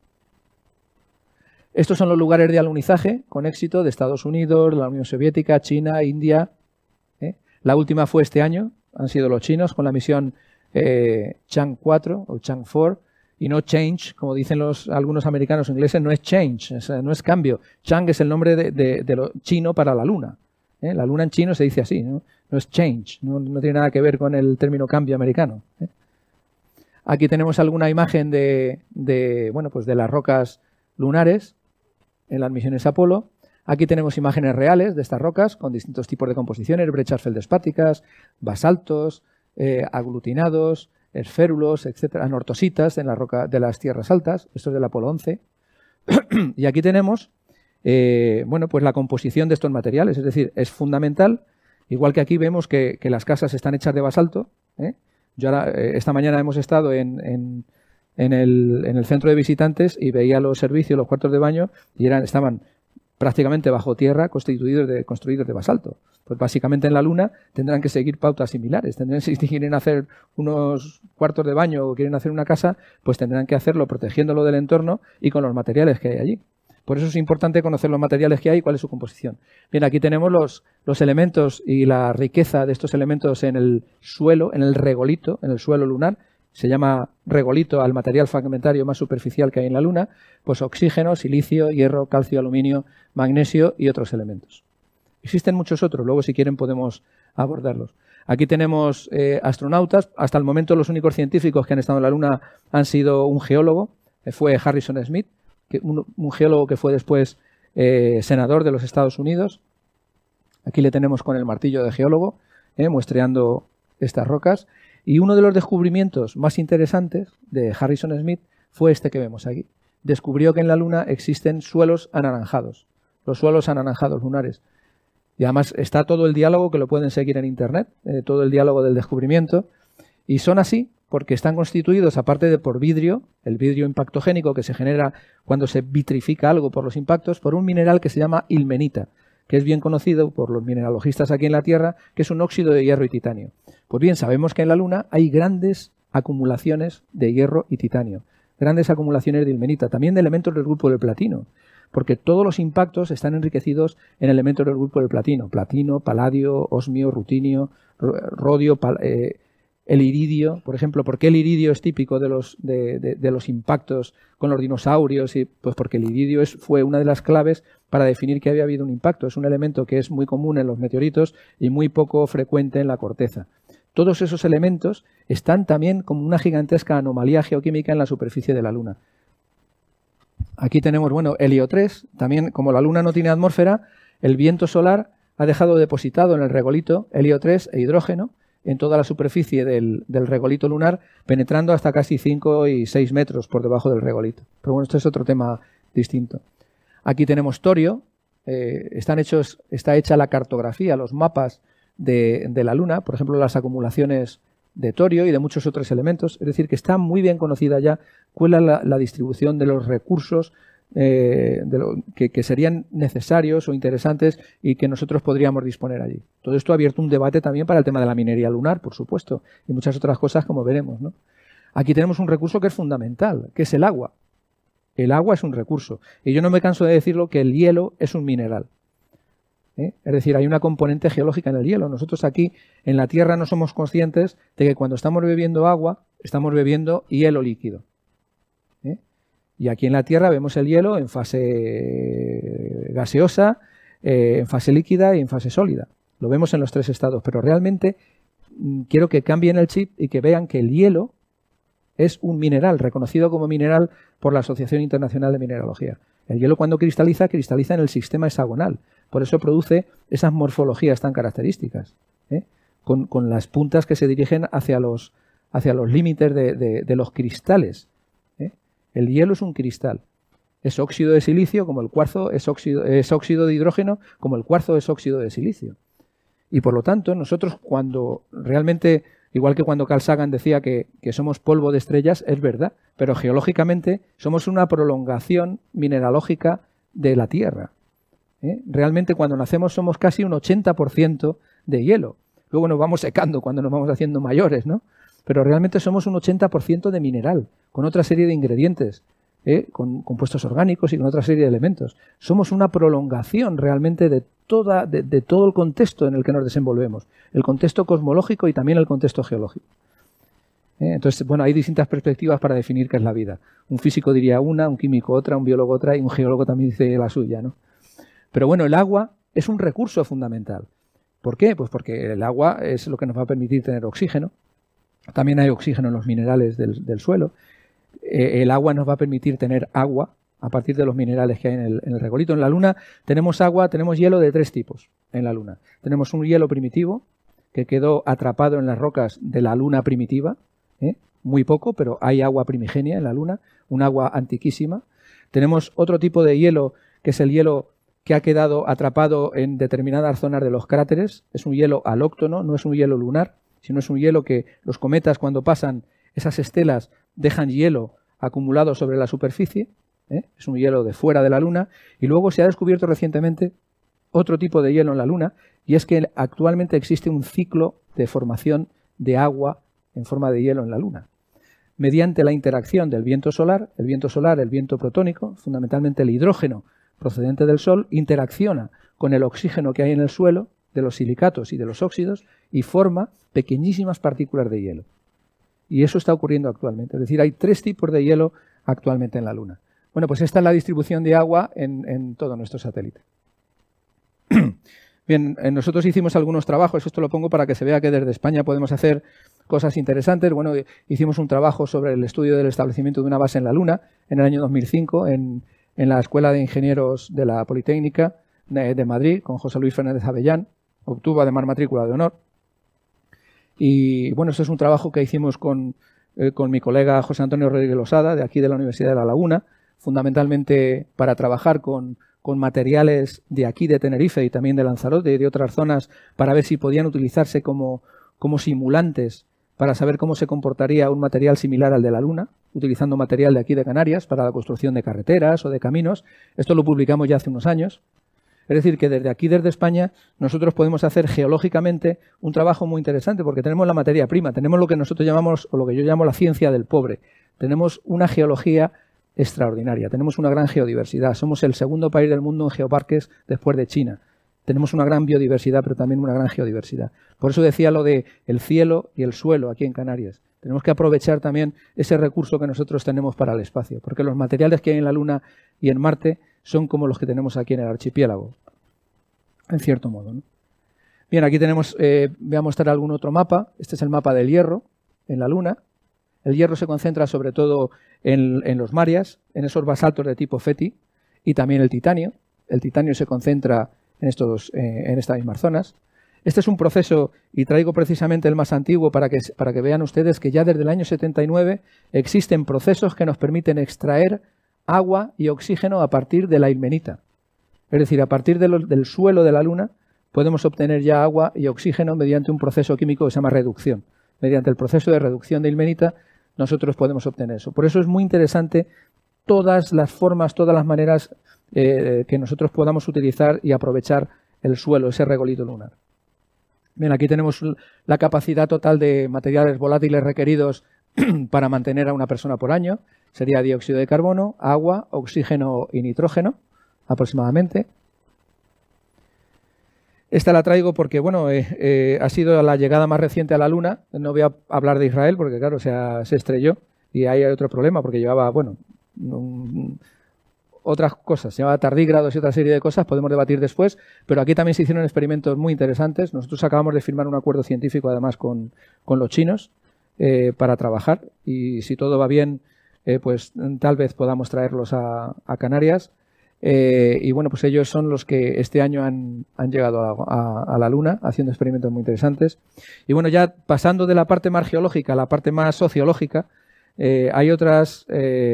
Estos son los lugares de alunizaje con éxito de Estados Unidos, la Unión Soviética, China, India. La última fue este año, han sido los chinos con la misión Chang 4 o Chang 4, y no Change, como dicen algunos americanos o ingleses, no es Change, no es cambio. Chang es el nombre de lo chino para la Luna. La Luna en chino se dice así, no es Change, no tiene nada que ver con el término cambio americano. Aquí tenemos alguna imagen de las rocas lunares en las misiones Apolo. Aquí tenemos imágenes reales de estas rocas con distintos tipos de composiciones, brechas feldespáticas, basaltos, aglutinados, esférulos, etcétera, anortositas en la roca de las tierras altas. Esto es del Apolo 11. Y aquí tenemos pues la composición de estos materiales, es decir, es fundamental, igual que aquí vemos que las casas están hechas de basalto. Yo ahora, esta mañana hemos estado en el centro de visitantes y veía los servicios, los cuartos de baño, y estaban prácticamente bajo tierra construidos de basalto. Pues básicamente en la Luna tendrán que seguir pautas similares. Si quieren hacer unos cuartos de baño o quieren hacer una casa, pues tendrán que hacerlo protegiéndolo del entorno y con los materiales que hay allí. Por eso es importante conocer los materiales que hay y cuál es su composición. Bien, aquí tenemos los elementos y la riqueza de estos elementos en el suelo, en el regolito, en el suelo lunar. Se llama regolito al material fragmentario más superficial que hay en la Luna, pues oxígeno, silicio, hierro, calcio, aluminio, magnesio y otros elementos. Existen muchos otros, luego si quieren podemos abordarlos. Aquí tenemos astronautas. Hasta el momento los únicos científicos que han estado en la Luna han sido un geólogo, fue Harrison Smith, un geólogo que fue después senador de los Estados Unidos. Aquí le tenemos con el martillo de geólogo, muestreando estas rocas. Y uno de los descubrimientos más interesantes de Harrison Smith fue este que vemos aquí. Descubrió que en la Luna existen suelos anaranjados, los suelos anaranjados lunares. Y además está todo el diálogo, que lo pueden seguir en Internet, todo el diálogo del descubrimiento. Y son así porque están constituidos, aparte de por vidrio, el vidrio impactogénico que se genera cuando se vitrifica algo por los impactos, por un mineral que se llama ilmenita, que es bien conocido por los mineralogistas aquí en la Tierra, que es un óxido de hierro y titanio. Pues bien, sabemos que en la Luna hay grandes acumulaciones de hierro y titanio, grandes acumulaciones de ilmenita, también de elementos del grupo del platino, porque todos los impactos están enriquecidos en elementos del grupo del platino, platino, paladio, osmio, rutinio, rodio, el iridio, por ejemplo. ¿Por qué el iridio es típico de los impactos con los dinosaurios? Pues porque el iridio fue una de las claves para definir que había habido un impacto. Es un elemento que es muy común en los meteoritos y muy poco frecuente en la corteza. Todos esos elementos están también como una gigantesca anomalía geoquímica en la superficie de la Luna. Aquí tenemos, bueno, helio 3. También, como la Luna no tiene atmósfera, el viento solar ha dejado depositado en el regolito helio 3 e hidrógeno en toda la superficie del regolito lunar, penetrando hasta casi 5 y 6 metros por debajo del regolito. Pero bueno, esto es otro tema distinto. Aquí tenemos torio. Está hecha la cartografía, los mapas de la Luna, por ejemplo, las acumulaciones de torio y de muchos otros elementos. Es decir, que está muy bien conocida ya cuál es la distribución de los recursos que serían necesarios o interesantes y que nosotros podríamos disponer allí. Todo esto ha abierto un debate también para el tema de la minería lunar, por supuesto, y muchas otras cosas, como veremos, ¿no? Aquí tenemos un recurso que es fundamental, que es el agua. El agua es un recurso. Y yo no me canso de decirlo, que el hielo es un mineral. Es decir, hay una componente geológica en el hielo. Nosotros aquí en la Tierra no somos conscientes de que cuando estamos bebiendo agua, estamos bebiendo hielo líquido. Y aquí en la Tierra vemos el hielo en fase gaseosa, en fase líquida y en fase sólida. Lo vemos en los tres estados, pero realmente quiero que cambien el chip y que vean que el hielo es un mineral, reconocido como mineral por la Asociación Internacional de Mineralogía. El hielo, cuando cristaliza, cristaliza en el sistema hexagonal. Por eso produce esas morfologías tan características, con las puntas que se dirigen hacia los límites de los cristales. El hielo es un cristal. Es óxido de silicio, como el cuarzo es óxido de hidrógeno, como el cuarzo es óxido de silicio. Y por lo tanto, nosotros cuando realmente, igual que cuando Carl Sagan decía que somos polvo de estrellas, es verdad, pero geológicamente somos una prolongación mineralógica de la Tierra. Realmente cuando nacemos somos casi un 80% de hielo. Luego nos vamos secando cuando nos vamos haciendo mayores, ¿no? Pero realmente somos un 80% de mineral, con otra serie de ingredientes, con compuestos orgánicos y con otra serie de elementos. Somos una prolongación realmente de todo el contexto en el que nos desenvolvemos, el contexto cosmológico y también el contexto geológico. Entonces, bueno, hay distintas perspectivas para definir qué es la vida. Un físico diría una, un químico otra, un biólogo otra y un geólogo también dice la suya, ¿no? Pero bueno, el agua es un recurso fundamental. ¿Por qué? Pues porque el agua es lo que nos va a permitir tener oxígeno. También hay oxígeno en los minerales del suelo. El agua nos va a permitir tener agua a partir de los minerales que hay en el regolito. En la Luna tenemos agua, tenemos hielo de tres tipos en la Luna. Tenemos un hielo primitivo que quedó atrapado en las rocas de la Luna primitiva, muy poco, pero hay agua primigenia en la Luna, un agua antiquísima. Tenemos otro tipo de hielo que es el hielo que ha quedado atrapado en determinadas zonas de los cráteres. Es un hielo alóctono, no es un hielo lunar, sino es un hielo que los cometas, cuando pasan esas estelas, dejan hielo acumulado sobre la superficie. Es un hielo de fuera de la Luna. Y luego se ha descubierto recientemente otro tipo de hielo en la Luna, y es que actualmente existe un ciclo de formación de agua en forma de hielo en la Luna, mediante la interacción del viento solar, el viento protónico, fundamentalmente el hidrógeno procedente del Sol, interacciona con el oxígeno que hay en el suelo, de los silicatos y de los óxidos, y forma pequeñísimas partículas de hielo. Y eso está ocurriendo actualmente. Es decir, hay tres tipos de hielo actualmente en la Luna. Bueno, pues esta es la distribución de agua en todo nuestro satélite. Bien, nosotros hicimos algunos trabajos, esto lo pongo para que se vea que desde España podemos hacer cosas interesantes. Bueno, hicimos un trabajo sobre el estudio del establecimiento de una base en la Luna en el año 2005 en la Escuela de Ingenieros de la Politécnica de Madrid, con José Luis Fernández Avellán. Obtuvo además matrícula de honor. Y bueno, eso es un trabajo que hicimos con mi colega José Antonio Rodríguez Losada, de aquí de la Universidad de La Laguna, fundamentalmente para trabajar con materiales de aquí de Tenerife y también de Lanzarote y de otras zonas para ver si podían utilizarse como simulantes para saber cómo se comportaría un material similar al de la Luna, utilizando material de aquí de Canarias para la construcción de carreteras o de caminos. Esto lo publicamos ya hace unos años. Es decir, que desde aquí, desde España, nosotros podemos hacer geológicamente un trabajo muy interesante porque tenemos la materia prima, tenemos lo que nosotros llamamos, o lo que yo llamo la ciencia del pobre. Tenemos una geología extraordinaria, tenemos una gran geodiversidad. Somos el segundo país del mundo en geoparques después de China. Tenemos una gran biodiversidad, pero también una gran geodiversidad. Por eso decía lo de el cielo y el suelo aquí en Canarias. Tenemos que aprovechar también ese recurso que nosotros tenemos para el espacio, porque los materiales que hay en la Luna y en Marte son como los que tenemos aquí en el archipiélago, en cierto modo, ¿no? Bien, aquí tenemos, voy a mostrar algún otro mapa. Este es el mapa del hierro en la Luna. El hierro se concentra sobre todo en los mareas, en esos basaltos de tipo Feti, y también el titanio. El titanio se concentra en estas mismas zonas. Este es un proceso, y traigo precisamente el más antiguo para que vean ustedes que ya desde el año 79 existen procesos que nos permiten extraer agua y oxígeno a partir de la ilmenita. Es decir, a partir del suelo de la Luna podemos obtener ya agua y oxígeno mediante un proceso químico que se llama reducción. Mediante el proceso de reducción de ilmenita nosotros podemos obtener eso. Por eso es muy interesante todas las formas, todas las maneras que nosotros podamos utilizar y aprovechar el suelo, ese regolito lunar. Bien, aquí tenemos la capacidad total de materiales volátiles requeridos para mantener a una persona por año. Sería dióxido de carbono, agua, oxígeno y nitrógeno, aproximadamente. Esta la traigo porque, bueno, ha sido la llegada más reciente a la Luna. No voy a hablar de Israel porque, claro, se estrelló y ahí hay otro problema porque llevaba, bueno, otras cosas, se llevaba tardígrados y otra serie de cosas, podemos debatir después, pero aquí también se hicieron experimentos muy interesantes. Nosotros acabamos de firmar un acuerdo científico, además, con los chinos para trabajar y si todo va bien, pues tal vez podamos traerlos a Canarias. Y bueno, pues ellos son los que este año han llegado a la Luna haciendo experimentos muy interesantes. Y bueno, ya pasando de la parte más geológica a la parte más sociológica, hay otras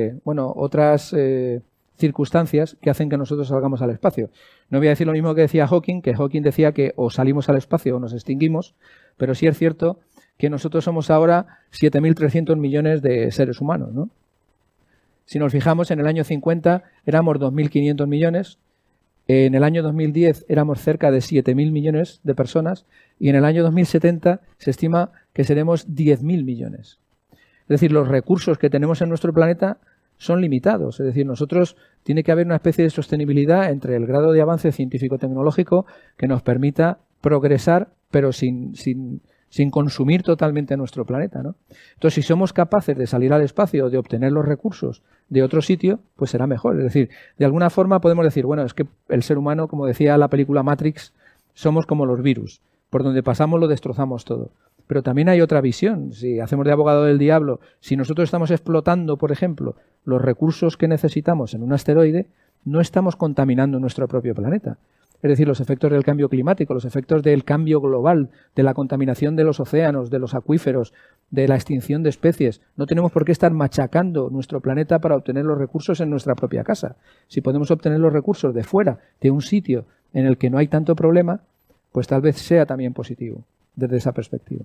circunstancias que hacen que nosotros salgamos al espacio. No voy a decir lo mismo que decía Hawking, que Hawking decía que o salimos al espacio o nos extinguimos, pero sí es cierto que nosotros somos ahora 7.300 millones de seres humanos, ¿no? Si nos fijamos, en el año 50 éramos 2.500 millones, en el año 2010 éramos cerca de 7.000 millones de personas y en el año 2070 se estima que seremos 10.000 millones. Es decir, los recursos que tenemos en nuestro planeta son limitados. Es decir, tiene que haber una especie de sostenibilidad entre el grado de avance científico-tecnológico que nos permita progresar, pero sin consumir totalmente nuestro planeta, ¿no? Entonces, si somos capaces de salir al espacio, de obtener los recursos de otro sitio, pues será mejor. Es decir, de alguna forma podemos decir, bueno, es que el ser humano, como decía la película Matrix, somos como los virus. Por donde pasamos lo destrozamos todo. Pero también hay otra visión. Si hacemos de abogado del diablo, si nosotros estamos explotando, por ejemplo, los recursos que necesitamos en un asteroide, no estamos contaminando nuestro propio planeta. Es decir, los efectos del cambio climático, los efectos del cambio global, de la contaminación de los océanos, de los acuíferos, de la extinción de especies. No tenemos por qué estar machacando nuestro planeta para obtener los recursos en nuestra propia casa. Si podemos obtener los recursos de fuera, de un sitio en el que no hay tanto problema, pues tal vez sea también positivo desde esa perspectiva.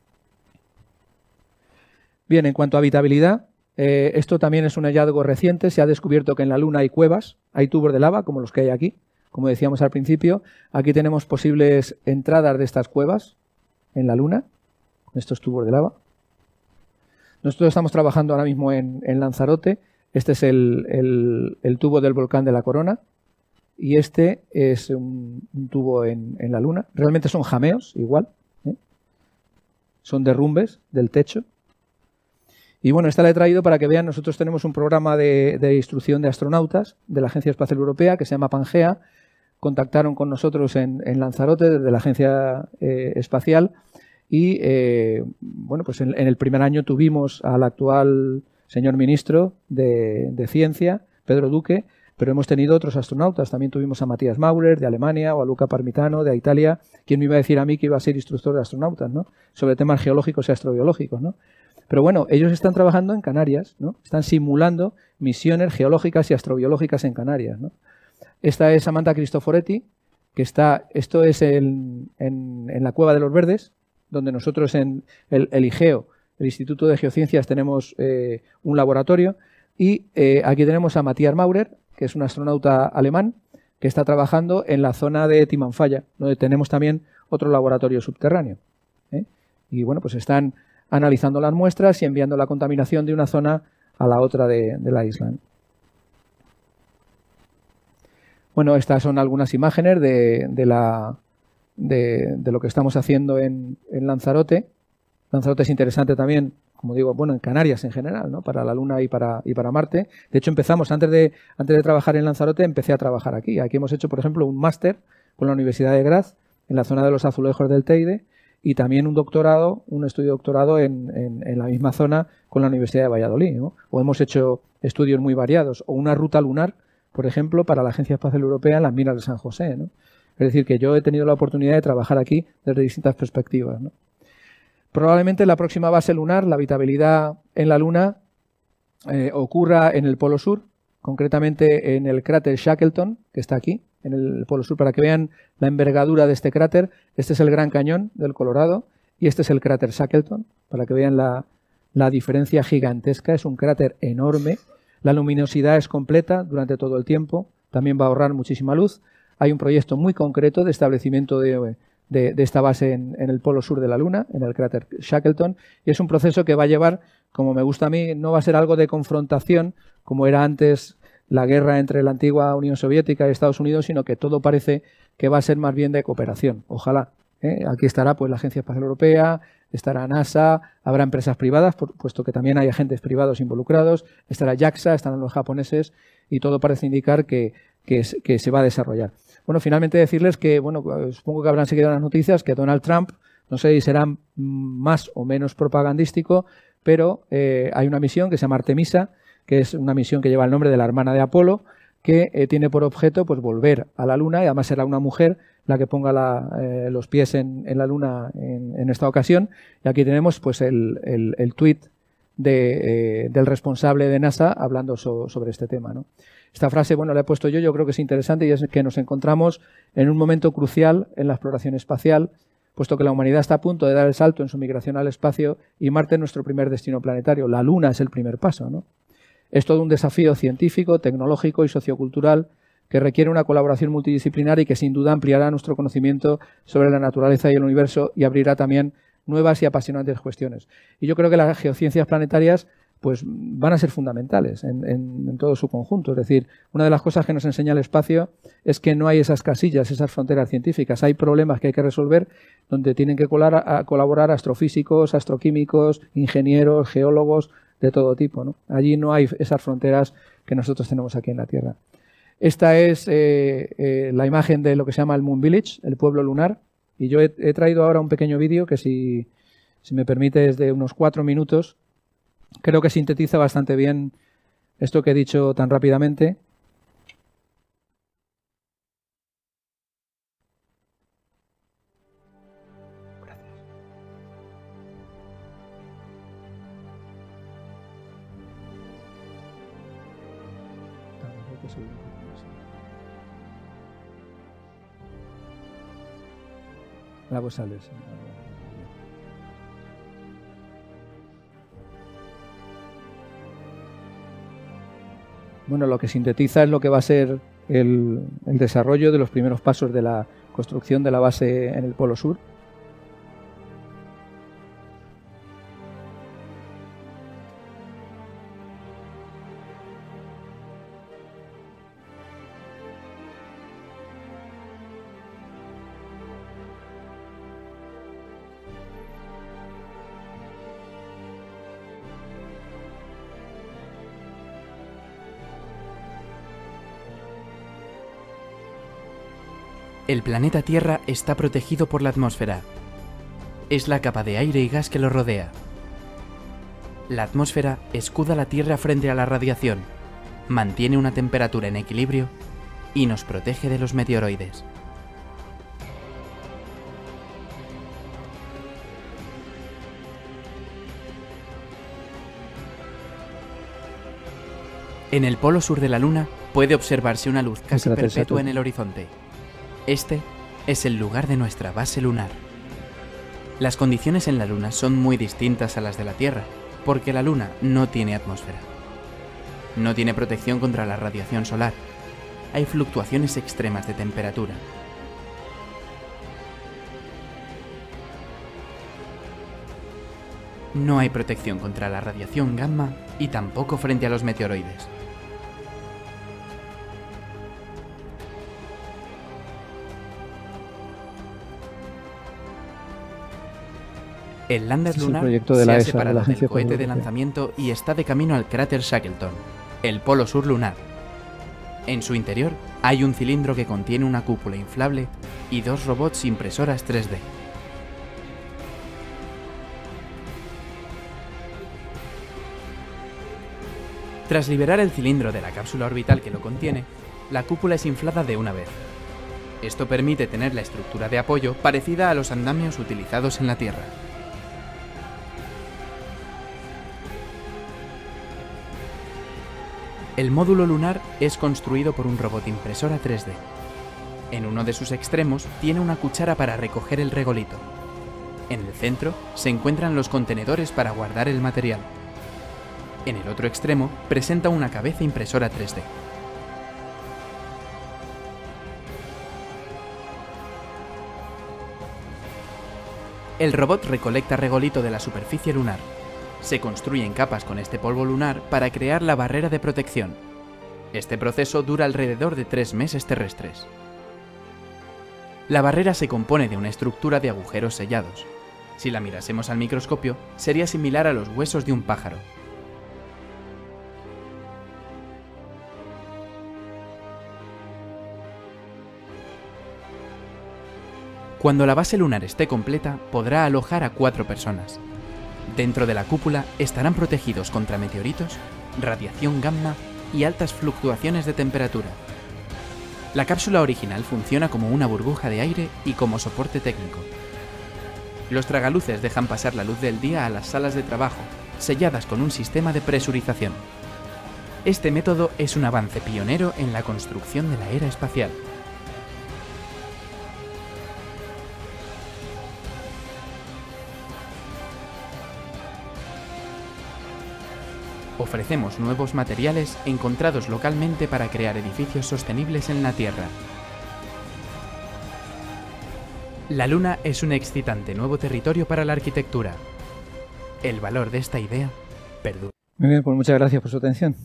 Bien, en cuanto a habitabilidad, esto también es un hallazgo reciente. Se ha descubierto que en la Luna hay cuevas, hay tubos de lava, como los que hay aquí. Como decíamos al principio, aquí tenemos posibles entradas de estas cuevas en la Luna, estos tubos de lava. Nosotros estamos trabajando ahora mismo en Lanzarote. Este es el tubo del volcán de la Corona y este es un tubo en la Luna. Realmente son jameos, igual, ¿eh? Son derrumbes del techo. Y bueno, esta la he traído para que vean, nosotros tenemos un programa de instrucción de astronautas de la Agencia Espacial Europea que se llama Pangea. Contactaron con nosotros en Lanzarote desde la Agencia Espacial y bueno, pues en el primer año tuvimos al actual señor ministro de Ciencia, Pedro Duque, pero hemos tenido otros astronautas. También tuvimos a Matthias Maurer de Alemania o a Luca Parmitano de Italia. ¿Quién me iba a decir a mí que iba a ser instructor de astronautas, ¿no? Sobre temas geológicos y astrobiológicos, ¿no? Pero bueno, ellos están trabajando en Canarias, ¿no? Están simulando misiones geológicas y astrobiológicas en Canarias, ¿no? Esta es Samantha Cristoforetti, que esto es en la Cueva de los Verdes, donde nosotros en el IGEO, el Instituto de Geociencias, tenemos un laboratorio. Y aquí tenemos a Matthias Maurer, que es un astronauta alemán, que está trabajando en la zona de Timanfaya, donde tenemos también otro laboratorio subterráneo. Y bueno, pues están analizando las muestras y enviando la contaminación de una zona a la otra de la isla. Bueno, estas son algunas imágenes de lo que estamos haciendo en Lanzarote. Lanzarote es interesante también, como digo, bueno, en Canarias en general, ¿no? Para la Luna y para Marte. De hecho, empezamos, antes de trabajar en Lanzarote, empecé a trabajar aquí. Aquí hemos hecho, por ejemplo, un máster con la Universidad de Graz, en la zona de los azulejos del Teide, y también un estudio doctorado en la misma zona con la Universidad de Valladolid, ¿no? O hemos hecho estudios muy variados, o una ruta lunar, por ejemplo, para la Agencia Espacial Europea en las minas de San José, ¿no? Es decir, que yo he tenido la oportunidad de trabajar aquí desde distintas perspectivas, ¿no? Probablemente la próxima base lunar, la habitabilidad en la Luna, ocurra en el Polo Sur, concretamente en el cráter Shackleton, que está aquí, en el Polo Sur, para que vean la envergadura de este cráter. Este es el Gran Cañón del Colorado y este es el cráter Shackleton, para que vean la diferencia gigantesca. Es un cráter enorme. La luminosidad es completa durante todo el tiempo. También va a ahorrar muchísima luz. Hay un proyecto muy concreto de establecimiento de esta base en el polo sur de la Luna, en el cráter Shackleton, y es un proceso que va a llevar, como me gusta a mí, no va a ser algo de confrontación, como era antes la guerra entre la antigua Unión Soviética y Estados Unidos, sino que todo parece que va a ser más bien de cooperación. Ojalá. Aquí estará pues la Agencia Espacial Europea, estará NASA, habrá empresas privadas, puesto que también hay agentes privados involucrados, estará JAXA, estarán los japoneses, y todo parece indicar que se va a desarrollar. Bueno, finalmente decirles que, bueno, supongo que habrán seguido las noticias, que Donald Trump, no sé si será más o menos propagandístico, pero hay una misión que se llama Artemisa, que es una misión que lleva el nombre de la hermana de Apolo, que tiene por objeto pues volver a la Luna, y además será una mujer la que ponga los pies en la Luna en esta ocasión. Y aquí tenemos pues el tuit del responsable de NASA hablando sobre este tema, ¿no? Esta frase, bueno, la he puesto yo creo que es interesante, y es que nos encontramos en un momento crucial en la exploración espacial, puesto que la humanidad está a punto de dar el salto en su migración al espacio y Marte es nuestro primer destino planetario. La Luna es el primer paso, ¿no? Es todo un desafío científico, tecnológico y sociocultural que requiere una colaboración multidisciplinar y que sin duda ampliará nuestro conocimiento sobre la naturaleza y el universo y abrirá también nuevas y apasionantes cuestiones. Y yo creo que las geociencias planetarias pues van a ser fundamentales en todo su conjunto. Es decir, una de las cosas que nos enseña el espacio es que no hay esas casillas, esas fronteras científicas. Hay problemas que hay que resolver donde tienen que colaborar astrofísicos, astroquímicos, ingenieros, geólogos, de todo tipo, ¿no? Allí no hay esas fronteras que nosotros tenemos aquí en la Tierra. Esta es la imagen de lo que se llama el Moon Village, el pueblo lunar. Y yo he traído ahora un pequeño vídeo que, si me permite, es de unos 4 minutos. Creo que sintetiza bastante bien esto que he dicho tan rápidamente. La voz sale, sí. Bueno, lo que sintetiza es lo que va a ser el desarrollo de los primeros pasos de la construcción de la base en el Polo Sur. El planeta Tierra está protegido por la atmósfera. Es la capa de aire y gas que lo rodea. La atmósfera escuda la Tierra frente a la radiación. mantiene una temperatura en equilibrio y nos protege de los meteoroides. En el polo sur de la Luna puede observarse una luz casi perpetua en el horizonte. Este es el lugar de nuestra base lunar. Las condiciones en la Luna son muy distintas a las de la Tierra, porque la Luna no tiene atmósfera. No tiene protección contra la radiación solar. Hay fluctuaciones extremas de temperatura. No hay protección contra la radiación gamma y tampoco frente a los meteoroides. El lander lunar se ha separado del cohete de lanzamiento y está de camino al cráter Shackleton, el polo sur lunar. En su interior hay un cilindro que contiene una cúpula inflable y 2 robots impresoras 3D. Tras liberar el cilindro de la cápsula orbital que lo contiene, la cúpula es inflada de una vez. Esto permite tener la estructura de apoyo parecida a los andamios utilizados en la Tierra. El módulo lunar es construido por un robot impresora 3D. En uno de sus extremos tiene una cuchara para recoger el regolito. En el centro se encuentran los contenedores para guardar el material. En el otro extremo presenta una cabeza impresora 3D. El robot recolecta regolito de la superficie lunar. Se construyen capas con este polvo lunar para crear la barrera de protección. Este proceso dura alrededor de 3 meses terrestres. La barrera se compone de una estructura de agujeros sellados. Si la mirásemos al microscopio, sería similar a los huesos de un pájaro. Cuando la base lunar esté completa, podrá alojar a 4 personas. Dentro de la cúpula estarán protegidos contra meteoritos, radiación gamma y altas fluctuaciones de temperatura. La cápsula original funciona como una burbuja de aire y como soporte técnico. Los tragaluces dejan pasar la luz del día a las salas de trabajo, selladas con un sistema de presurización. Este método es un avance pionero en la construcción de la era espacial. Ofrecemos nuevos materiales encontrados localmente para crear edificios sostenibles en la Tierra. La Luna es un excitante nuevo territorio para la arquitectura. El valor de esta idea perdura. Muy bien, pues muchas gracias por su atención.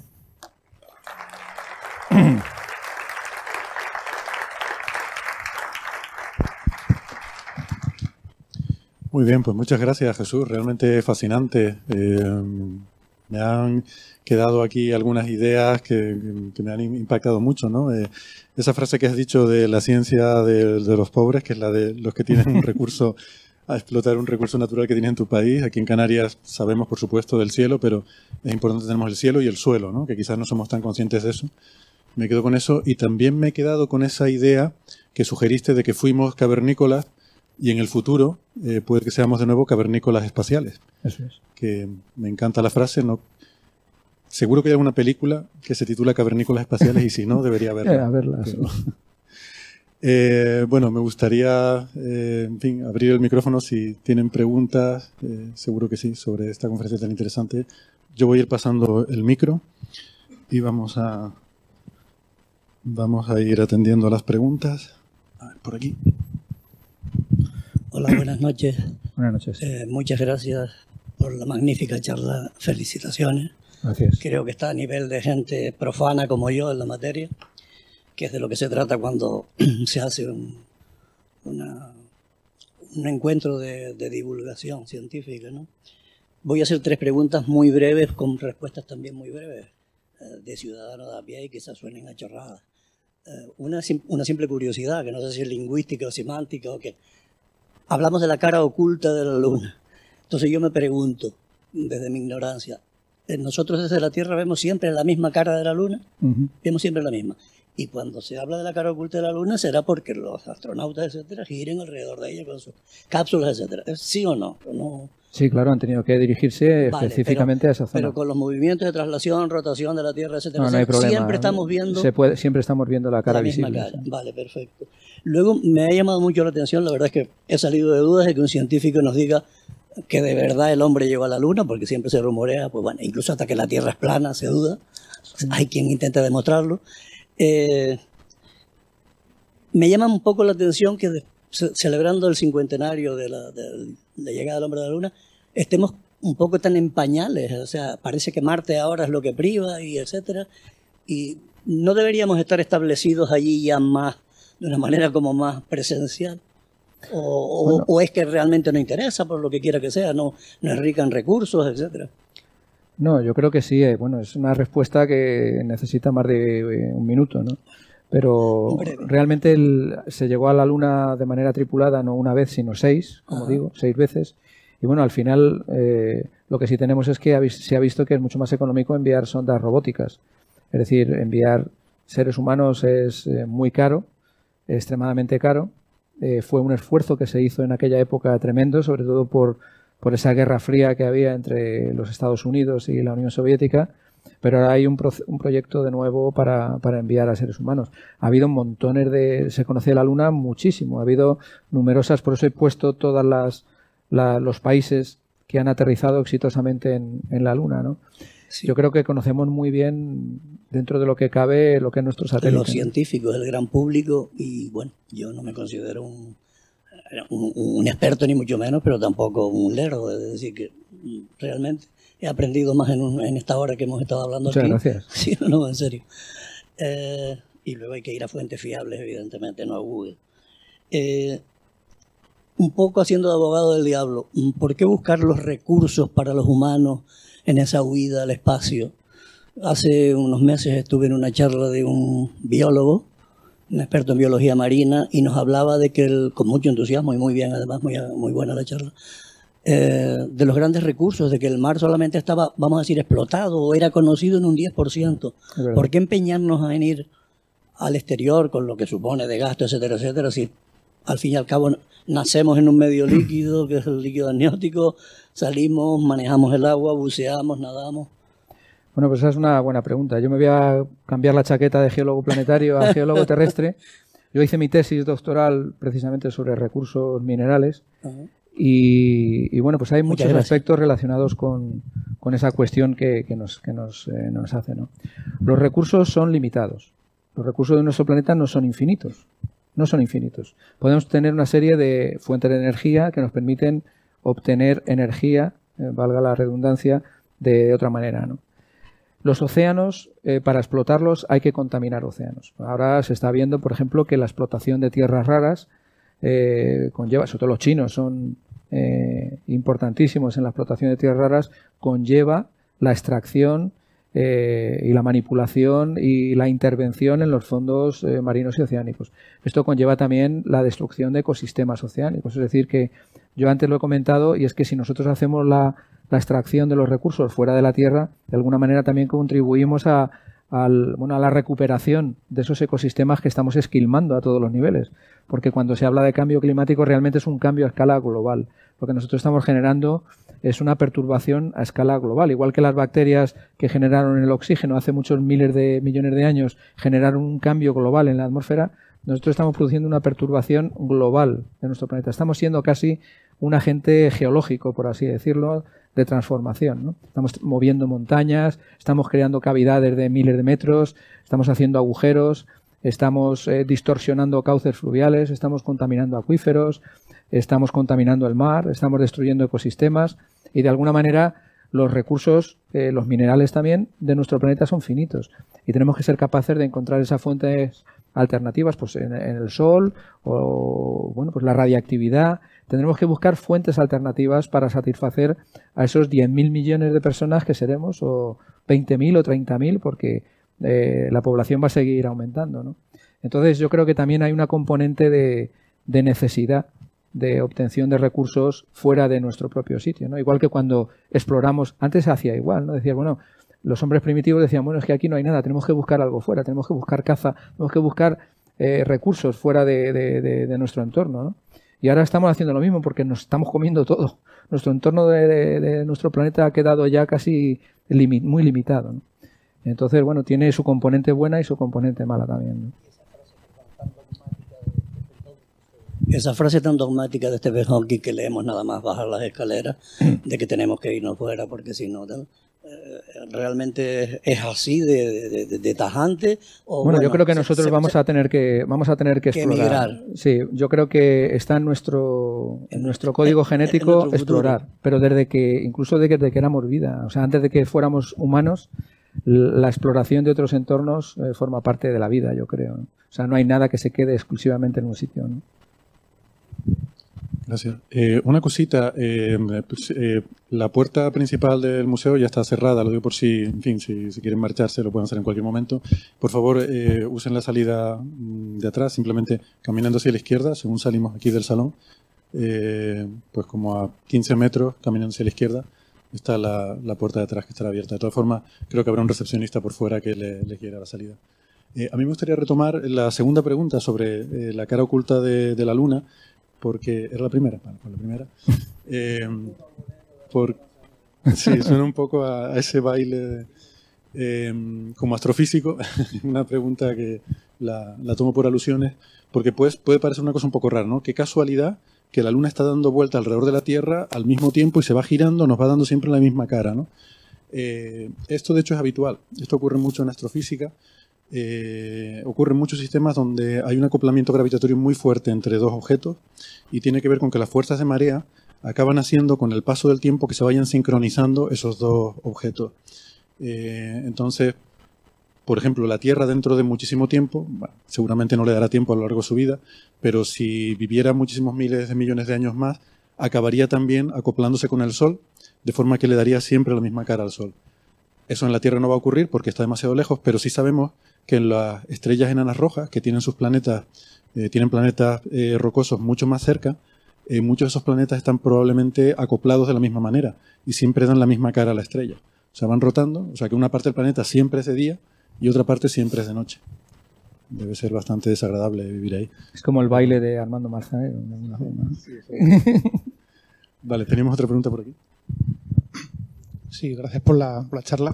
Muy bien, pues muchas gracias, Jesús. Realmente fascinante. Me han quedado aquí algunas ideas que me han impactado mucho, ¿no? Esa frase que has dicho de la ciencia de los pobres, que es la de los que tienen un recurso, a explotar un recurso natural que tienes en tu país. Aquí en Canarias sabemos, por supuesto, del cielo, pero es importante, tenemos el cielo y el suelo, ¿no? Que quizás no somos tan conscientes de eso. Me quedo con eso y también me he quedado con esa idea que sugeriste de que fuimos cavernícolas y en el futuro puede que seamos de nuevo cavernícolas espaciales. Eso es. Que me encanta la frase, ¿no? Seguro que hay alguna película que se titula Cavernícolas Espaciales y si no, debería verla. Verla, pero, bueno, me gustaría, en fin, abrir el micrófono si tienen preguntas, seguro que sí, sobre esta conferencia tan interesante. Yo voy a ir pasando el micro y vamos a ir atendiendo a las preguntas. A ver, por aquí. Hola, buenas noches. Buenas noches. Muchas gracias por la magnífica charla. Felicitaciones. Gracias. Creo que está a nivel de gente profana como yo en la materia, que es de lo que se trata cuando se hace un encuentro de divulgación científica, ¿no? Voy a hacer 3 preguntas muy breves, con respuestas también muy breves, de ciudadanos de a pie y quizás suenen a chorradas. Una simple curiosidad, que no sé si es lingüística o semántica o qué. Hablamos de la cara oculta de la Luna. Entonces yo me pregunto, desde mi ignorancia, Nosotros desde la Tierra vemos siempre la misma cara de la Luna, vemos siempre la misma. Y cuando se habla de la cara oculta de la Luna será porque los astronautas, etcétera, giren alrededor de ella con sus cápsulas, etcétera. ¿Sí o no? No. Sí, claro, han tenido que dirigirse específicamente a esa zona. Pero con los movimientos de traslación, rotación de la Tierra, etcétera, no hay problema. Siempre estamos viendo siempre estamos viendo la cara misma visible. Cara. Vale, perfecto. Luego me ha llamado mucho la atención, la verdad es que he salido de dudas de que un científico nos diga que de verdad el hombre llegó a la Luna, porque siempre se rumorea, pues bueno, incluso hasta que la Tierra es plana se duda. Hay quien intenta demostrarlo. Me llama un poco la atención que celebrando el cincuentenario de la llegada del hombre a la Luna, estemos un poco tan en pañales. O sea, parece que Marte ahora es lo que priva y etcétera. Y no deberíamos estar establecidos allí ya más, de una manera como más presencial. O es que realmente no interesa por lo que quiera que sea, no es rica en recursos, etcétera. No, yo creo que sí. Bueno, es una respuesta que necesita más de un minuto, ¿no? Pero realmente se llegó a la Luna de manera tripulada no una vez, sino 6, como digo, 6 veces. Y bueno, al final lo que sí tenemos es que se ha visto que es mucho más económico enviar sondas robóticas. Es decir, enviar seres humanos es muy caro, extremadamente caro. Fue un esfuerzo que se hizo en aquella época tremendo, sobre todo por esa guerra fría que había entre los Estados Unidos y la Unión Soviética. Pero ahora hay un proyecto de nuevo para enviar a seres humanos. Ha habido montones se conoce la Luna muchísimo. Ha habido numerosas, por eso he puesto todos los países que han aterrizado exitosamente en la Luna, ¿no? Sí. Yo creo que conocemos muy bien, dentro de lo que cabe, lo que es nuestro satélite. Los científicos, el gran público, y bueno, yo no me considero un experto ni mucho menos, pero tampoco un lerdo. Es decir, que realmente he aprendido más en esta hora que hemos estado hablando Muchas aquí. Gracias. Sí, no, en serio. Y luego hay que ir a fuentes fiables, evidentemente, no a Google. Un poco haciendo de abogado del diablo, ¿por qué buscar los recursos para los humanos en esa huida al espacio? Hace unos meses estuve en una charla de un biólogo, un experto en biología marina, y nos hablaba de que con mucho entusiasmo y muy bien, además, muy buena la charla, de los grandes recursos, de que el mar solamente estaba, vamos a decir, explotado o era conocido en un 10%. ¿Por qué empeñarnos en ir al exterior con lo que supone de gasto, etcétera, etcétera, si al fin y al cabo nacemos en un medio líquido, que es el líquido amniótico, salimos, manejamos el agua, buceamos, nadamos? Bueno, pues esa es una buena pregunta. Yo me voy a cambiar la chaqueta de geólogo planetario a geólogo terrestre. Yo hice mi tesis doctoral precisamente sobre recursos minerales. Y bueno, pues hay muchos aspectos relacionados con esa cuestión que nos hace, ¿no? Los recursos son limitados. Los recursos de nuestro planeta no son infinitos. No son infinitos. Podemos tener una serie de fuentes de energía que nos permiten obtener energía, valga la redundancia, de otra manera, ¿no? Los océanos, para explotarlos hay que contaminar océanos. Ahora se está viendo, por ejemplo, que la explotación de tierras raras conlleva, sobre todo los chinos son importantísimos en la explotación de tierras raras, conlleva la extracción y la manipulación y la intervención en los fondos marinos y oceánicos. Esto conlleva también la destrucción de ecosistemas oceánicos. Es decir, que yo antes lo he comentado, y es que si nosotros hacemos la extracción de los recursos fuera de la Tierra, de alguna manera también contribuimos a la recuperación de esos ecosistemas que estamos esquilmando a todos los niveles. Porque cuando se habla de cambio climático realmente es un cambio a escala global. Lo que nosotros estamos generando es una perturbación a escala global. Igual que las bacterias que generaron el oxígeno hace muchos miles de millones de años generaron un cambio global en la atmósfera, nosotros estamos produciendo una perturbación global de nuestro planeta. Estamos siendo casi un agente geológico, por así decirlo, de transformación, ¿no? Estamos moviendo montañas, estamos creando cavidades de miles de metros, estamos haciendo agujeros, estamos distorsionando cauces fluviales, estamos contaminando acuíferos, estamos contaminando el mar, estamos destruyendo ecosistemas y de alguna manera los recursos, los minerales también de nuestro planeta son finitos y tenemos que ser capaces de encontrar esas fuentes alternativas, pues en el sol o bueno, pues la radiactividad. Tendremos que buscar fuentes alternativas para satisfacer a esos 10.000 millones de personas que seremos, o 20.000 o 30.000, porque la población va a seguir aumentando, ¿no? Entonces yo creo que también hay una componente de necesidad de obtención de recursos fuera de nuestro propio sitio, ¿no? Igual que cuando exploramos, antes se hacía igual, ¿no? Decían, bueno, los hombres primitivos decían, bueno, es que aquí no hay nada, tenemos que buscar algo fuera, tenemos que buscar caza, tenemos que buscar recursos fuera de nuestro entorno, ¿no? Y ahora estamos haciendo lo mismo porque nos estamos comiendo todo. Nuestro entorno de nuestro planeta ha quedado ya casi muy limitado, ¿no? Entonces, bueno, tiene su componente buena y su componente mala también, ¿no? Esa frase tan dogmática de Stephen Hawking que leemos nada más bajar las escaleras, de que tenemos que irnos fuera porque si no, ¿realmente es así de tajante? O, bueno, yo creo que nosotros vamos a tener que explorar. Emigrar. Sí, yo creo que está en nuestro código genético explorar, pero incluso desde que éramos vida, o sea, antes de que fuéramos humanos, la exploración de otros entornos forma parte de la vida, yo creo, ¿no? O sea, no hay nada que se quede exclusivamente en un sitio, ¿no? Gracias. Una cosita, la puerta principal del museo ya está cerrada, lo digo por si, en fin, si quieren marcharse lo pueden hacer en cualquier momento. Por favor, usen la salida de atrás, simplemente caminando hacia la izquierda, según salimos aquí del salón, pues como a 15 metros caminando hacia la izquierda, está la puerta de atrás que estará abierta. De todas formas, creo que habrá un recepcionista por fuera que le quiera la salida. A mí me gustaría retomar la segunda pregunta sobre la cara oculta de la Luna, porque era la primera, bueno, la primera. Sí, suena un poco a ese baile como astrofísico, una pregunta que la tomo por alusiones, porque puede parecer una cosa un poco rara, ¿no? Qué casualidad que la Luna está dando vuelta alrededor de la Tierra al mismo tiempo y se va girando, nos va dando siempre la misma cara, ¿no? Esto de hecho es habitual, esto ocurre mucho en astrofísica. Ocurre en muchos sistemas donde hay un acoplamiento gravitatorio muy fuerte entre dos objetos y tiene que ver con que las fuerzas de marea acaban haciendo con el paso del tiempo que se vayan sincronizando esos dos objetos. Entonces, por ejemplo, la Tierra dentro de muchísimo tiempo, bueno, seguramente no le dará tiempo a lo largo de su vida, pero si viviera muchísimos miles de millones de años más, acabaría también acoplándose con el Sol, de forma que le daría siempre la misma cara al Sol. Eso en la Tierra no va a ocurrir porque está demasiado lejos, pero sí sabemos que en las estrellas enanas rojas, que tienen sus planetas, tienen planetas rocosos mucho más cerca, muchos de esos planetas están probablemente acoplados de la misma manera y siempre dan la misma cara a la estrella. O sea, van rotando, o sea que una parte del planeta siempre es de día y otra parte siempre es de noche. Debe ser bastante desagradable vivir ahí. Es como el baile de Armando Manzanero. Sí, vale, teníamos otra pregunta por aquí. Sí, gracias por la charla.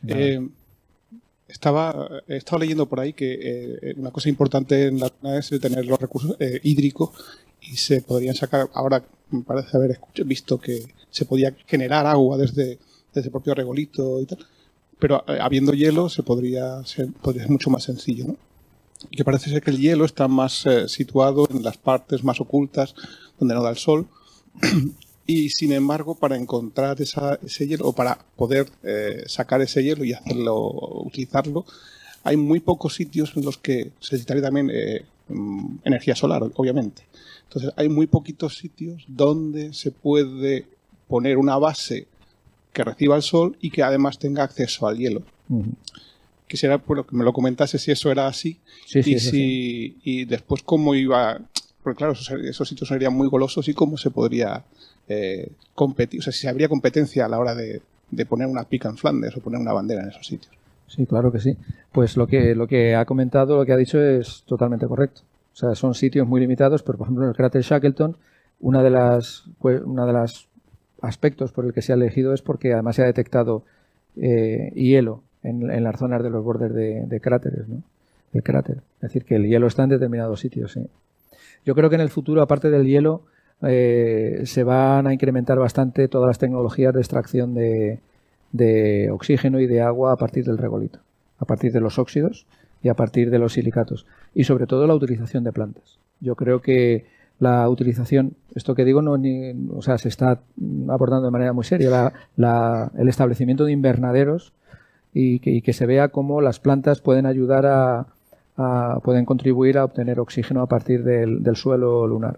He estado leyendo por ahí que una cosa importante en la Luna es tener los recursos hídricos y se podrían sacar, ahora me parece haber visto que se podía generar agua desde el propio regolito y tal, pero habiendo hielo podría ser mucho más sencillo, ¿no? Y que parece ser que el hielo está más situado en las partes más ocultas donde no da el sol. Y sin embargo, para encontrar ese hielo o para poder sacar ese hielo y utilizarlo, hay muy pocos sitios en los que se necesitaría también energía solar, obviamente. Entonces, hay muy poquitos sitios donde se puede poner una base que reciba el sol y que además tenga acceso al hielo. Quisiera que me lo comentase si eso era así y después cómo iba. Porque claro, esos sitios serían muy golosos y cómo se podría competir, o sea, si habría competencia a la hora de poner una pica en Flandes o poner una bandera en esos sitios. Sí, claro que sí. Pues lo que ha comentado, lo que ha dicho es totalmente correcto. O sea, son sitios muy limitados, pero por ejemplo en el cráter Shackleton, una de las aspectos por el que se ha elegido es porque además se ha detectado hielo en las zonas de los bordes de cráteres, ¿no? El cráter. Es decir, que el hielo está en determinados sitios, sí. Yo creo que en el futuro, aparte del hielo, se van a incrementar bastante todas las tecnologías de extracción de oxígeno y de agua a partir del regolito, a partir de los óxidos y a partir de los silicatos. Y sobre todo la utilización de plantas. Yo creo que la utilización, esto que digo, se está abordando de manera muy seria, el establecimiento de invernaderos y que se vea cómo las plantas pueden ayudar pueden contribuir a obtener oxígeno a partir del suelo lunar.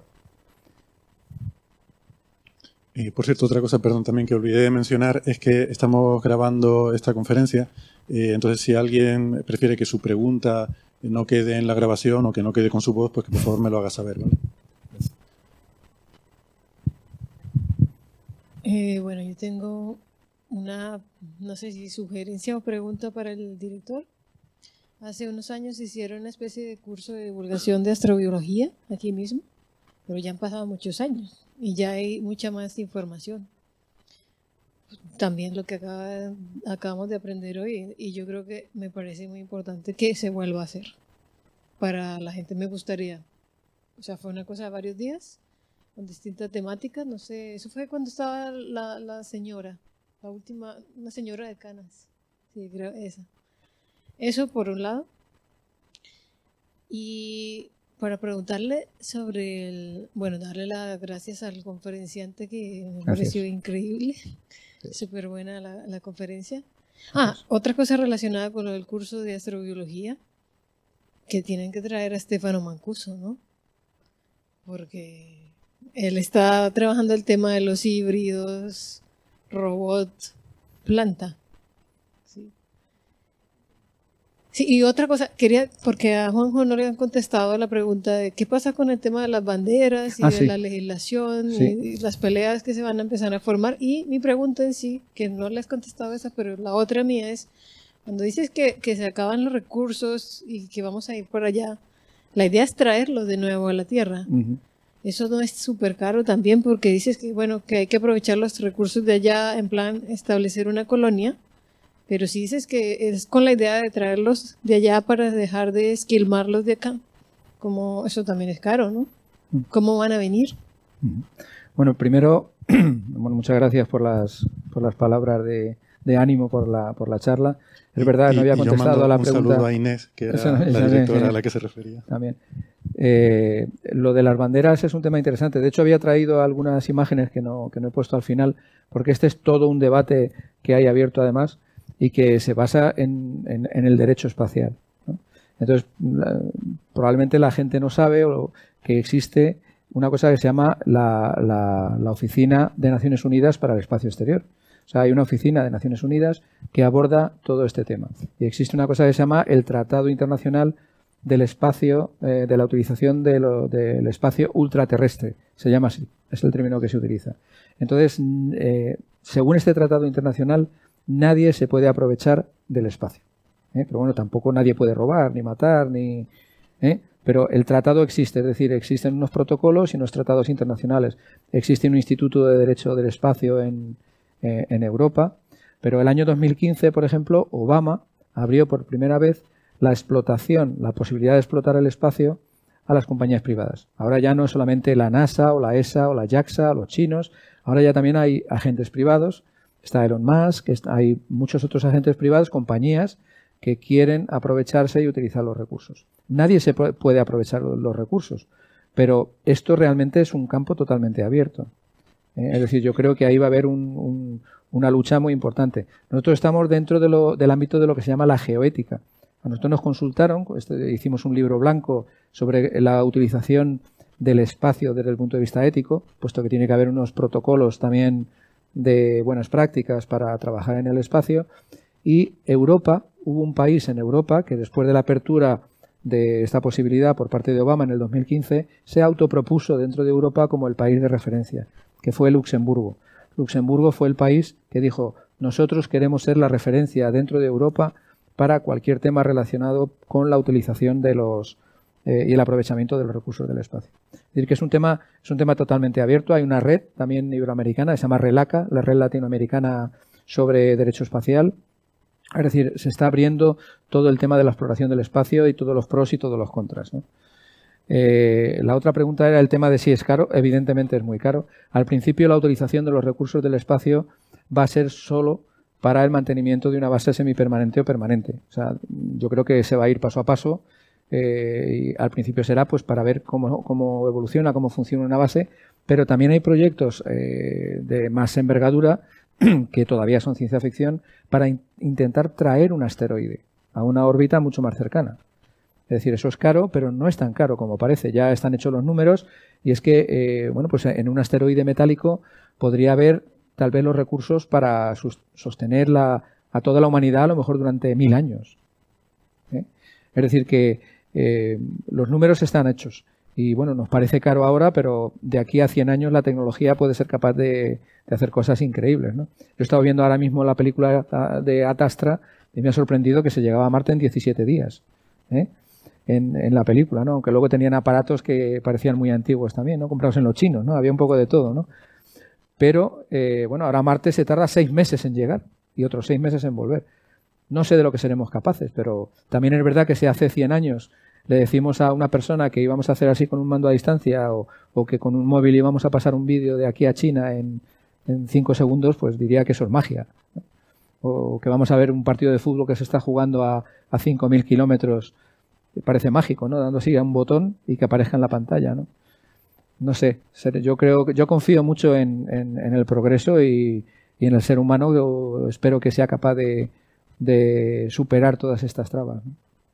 Y por cierto, otra cosa, perdón, también que olvidé de mencionar es que estamos grabando esta conferencia, entonces si alguien prefiere que su pregunta no quede en la grabación o que no quede con su voz, pues que por favor me lo haga saber, ¿vale? Bueno, yo tengo una, no sé si sugerencia o pregunta para el director. Hace unos años hicieron una especie de curso de divulgación de astrobiología aquí mismo, pero ya han pasado muchos años y ya hay mucha más información. También lo que acabamos de aprender hoy, y yo creo que me parece muy importante que se vuelva a hacer. Para la gente me gustaría, o sea, fue una cosa de varios días, con distintas temáticas, no sé, eso fue cuando estaba la señora, la última, una señora de Canas, sí, creo esa. Eso por un lado. Y para preguntarle sobre bueno, darle las gracias al conferenciante que me pareció increíble, súper buena la conferencia. Otra cosa relacionada con el curso de astrobiología, que tienen que traer a Stefano Mancuso, ¿no? Porque él está trabajando el tema de los híbridos, robot, planta. Sí, y otra cosa, quería, porque a Juanjo no le han contestado la pregunta de qué pasa con el tema de las banderas y de la legislación y las peleas que se van a empezar a formar. Y mi pregunta en sí, que no le has contestado esa, pero la otra mía es, cuando dices que se acaban los recursos y que vamos a ir por allá, la idea es traerlos de nuevo a la Tierra. Eso no es súper caro también, porque dices que, bueno, que hay que aprovechar los recursos de allá en plan establecer una colonia. Pero si dices que es con la idea de traerlos de allá para dejar de esquilmarlos de acá, como eso también es caro, ¿no? ¿Cómo van a venir? Bueno, primero, bueno, muchas gracias por las palabras de ánimo por la charla. Es verdad, no había contestado a la pregunta. Un saludo a Inés, que era la directora a la que se refería. También. Lo de las banderas es un tema interesante. De hecho, había traído algunas imágenes que no he puesto al final, porque este es todo un debate que hay abierto además, y que se basa en el derecho espacial, ¿no? Entonces, probablemente la gente no sabe que existe una cosa que se llama la Oficina de Naciones Unidas para el Espacio Exterior. O sea, hay una oficina de Naciones Unidas que aborda todo este tema. Y existe una cosa que se llama el Tratado Internacional del Espacio, de la utilización del espacio ultraterrestre. Se llama así, es el término que se utiliza. Entonces, según este tratado internacional, nadie se puede aprovechar del espacio. Pero bueno, tampoco nadie puede robar, ni matar, pero el tratado existe, es decir, existen unos protocolos y unos tratados internacionales. Existe un Instituto de Derecho del Espacio en Europa, pero el año 2015, por ejemplo, Obama abrió por primera vez la posibilidad de explotar el espacio a las compañías privadas. Ahora ya no es solamente la NASA o la ESA o la JAXA o los chinos, ahora ya también hay agentes privados. Está Elon Musk, hay muchos otros agentes privados, compañías que quieren aprovecharse y utilizar los recursos. Nadie se puede aprovechar los recursos, pero esto realmente es un campo totalmente abierto. Es decir, yo creo que ahí va a haber una lucha muy importante. Nosotros estamos dentro del ámbito de lo que se llama la geoética. A nosotros nos consultaron, hicimos un libro blanco sobre la utilización del espacio desde el punto de vista ético, puesto que tiene que haber unos protocolos también de buenas prácticas para trabajar en el espacio, y Europa, hubo un país en Europa que después de la apertura de esta posibilidad por parte de Obama en el 2015 se autopropuso dentro de Europa como el país de referencia, que fue Luxemburgo. Luxemburgo fue el país que dijo: nosotros queremos ser la referencia dentro de Europa para cualquier tema relacionado con la utilización de y el aprovechamiento de los recursos del espacio. Es decir, que es un tema totalmente abierto. Hay una red también iberoamericana que se llama RELACA, la Red Latinoamericana sobre Derecho Espacial. Es decir, se está abriendo todo el tema de la exploración del espacio y todos los pros y todos los contras, ¿no? La otra pregunta era el tema de si es caro. Evidentemente es muy caro. Al principio la utilización de los recursos del espacio va a ser solo para el mantenimiento de una base semipermanente o permanente. O sea, yo creo que se va a ir paso a paso. Y al principio será pues para ver cómo evoluciona, cómo funciona una base, pero también hay proyectos de más envergadura que todavía son ciencia ficción para intentar traer un asteroide a una órbita mucho más cercana. Es decir, eso es caro, pero no es tan caro como parece. Ya están hechos los números y es que bueno, pues en un asteroide metálico podría haber tal vez los recursos para sostener a toda la humanidad a lo mejor durante 1000 años. Es decir, que los números están hechos Y bueno, nos parece caro ahora, pero de aquí a 100 años la tecnología puede ser capaz de hacer cosas increíbles, ¿no? Yo he estado viendo ahora mismo la película de Ad Astra y me ha sorprendido que se llegaba a Marte en 17 días, ¿eh? En la película, ¿no? Aunque luego tenían aparatos que parecían muy antiguos también, ¿no? Comprados en los chinos, ¿no? Había un poco de todo, ¿no? Pero, bueno, ahora Marte se tarda 6 meses en llegar y otros 6 meses en volver. No sé de lo que seremos capaces, pero también es verdad que si hace 100 años le decimos a una persona que íbamos a hacer así con un mando a distancia o que con un móvil íbamos a pasar un vídeo de aquí a China en 5 segundos, pues diría que eso es magia, ¿no? O que vamos a ver un partido de fútbol que se está jugando a 5.000 kilómetros, parece mágico, ¿no? Dando así a un botón y que aparezca en la pantalla, ¿no? No sé, yo confío mucho en el progreso y en el ser humano. Yo espero que sea capaz de superar todas estas trabas, ¿no?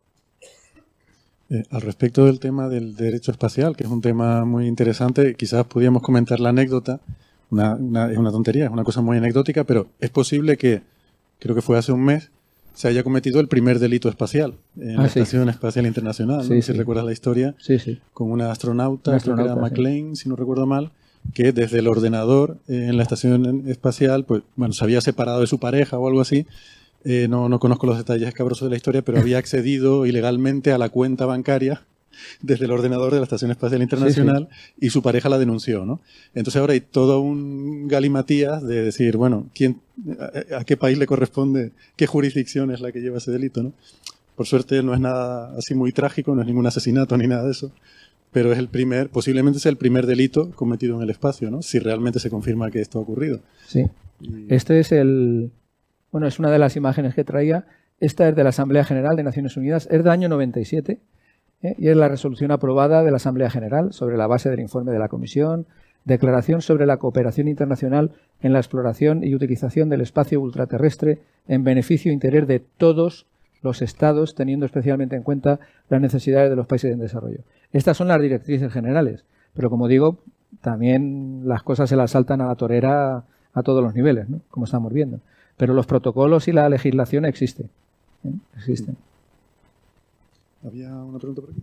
Al respecto del tema del derecho espacial, que es un tema muy interesante, quizás podíamos comentar la anécdota. Es una tontería, es una cosa muy anecdótica, pero es posible que, creo que fue hace un mes, se haya cometido el primer delito espacial en la Estación Espacial Internacional, ¿no? Sí, si recuerdas la historia, con una astronauta, creo que era McLean, si no recuerdo mal, que desde el ordenador en la Estación Espacial, pues bueno, se había separado de su pareja o algo así. No conozco los detalles escabrosos de la historia, pero había accedido ilegalmente a la cuenta bancaria desde el ordenador de la Estación Espacial Internacional y su pareja la denunció, ¿no? Entonces ahora hay todo un galimatías de decir, bueno, a qué país le corresponde, qué jurisdicción es la que lleva ese delito, ¿no? Por suerte no es nada así muy trágico, no es ningún asesinato ni nada de eso, pero es posiblemente sea el primer delito cometido en el espacio, ¿no? Si realmente se confirma que esto ha ocurrido. Sí. Este es bueno, es una de las imágenes que traía. Esta es de la Asamblea General de Naciones Unidas, es del año 97, y es la resolución aprobada de la Asamblea General sobre la base del informe de la Comisión, Declaración sobre la cooperación internacional en la exploración y utilización del espacio ultraterrestre en beneficio interior de todos los estados, teniendo especialmente en cuenta las necesidades de los países en desarrollo. Estas son las directrices generales, pero como digo, también las cosas se las saltan a la torera a todos los niveles, ¿no? Como estamos viendo. Pero los protocolos y la legislación existen. Existen. ¿Había una pregunta por aquí?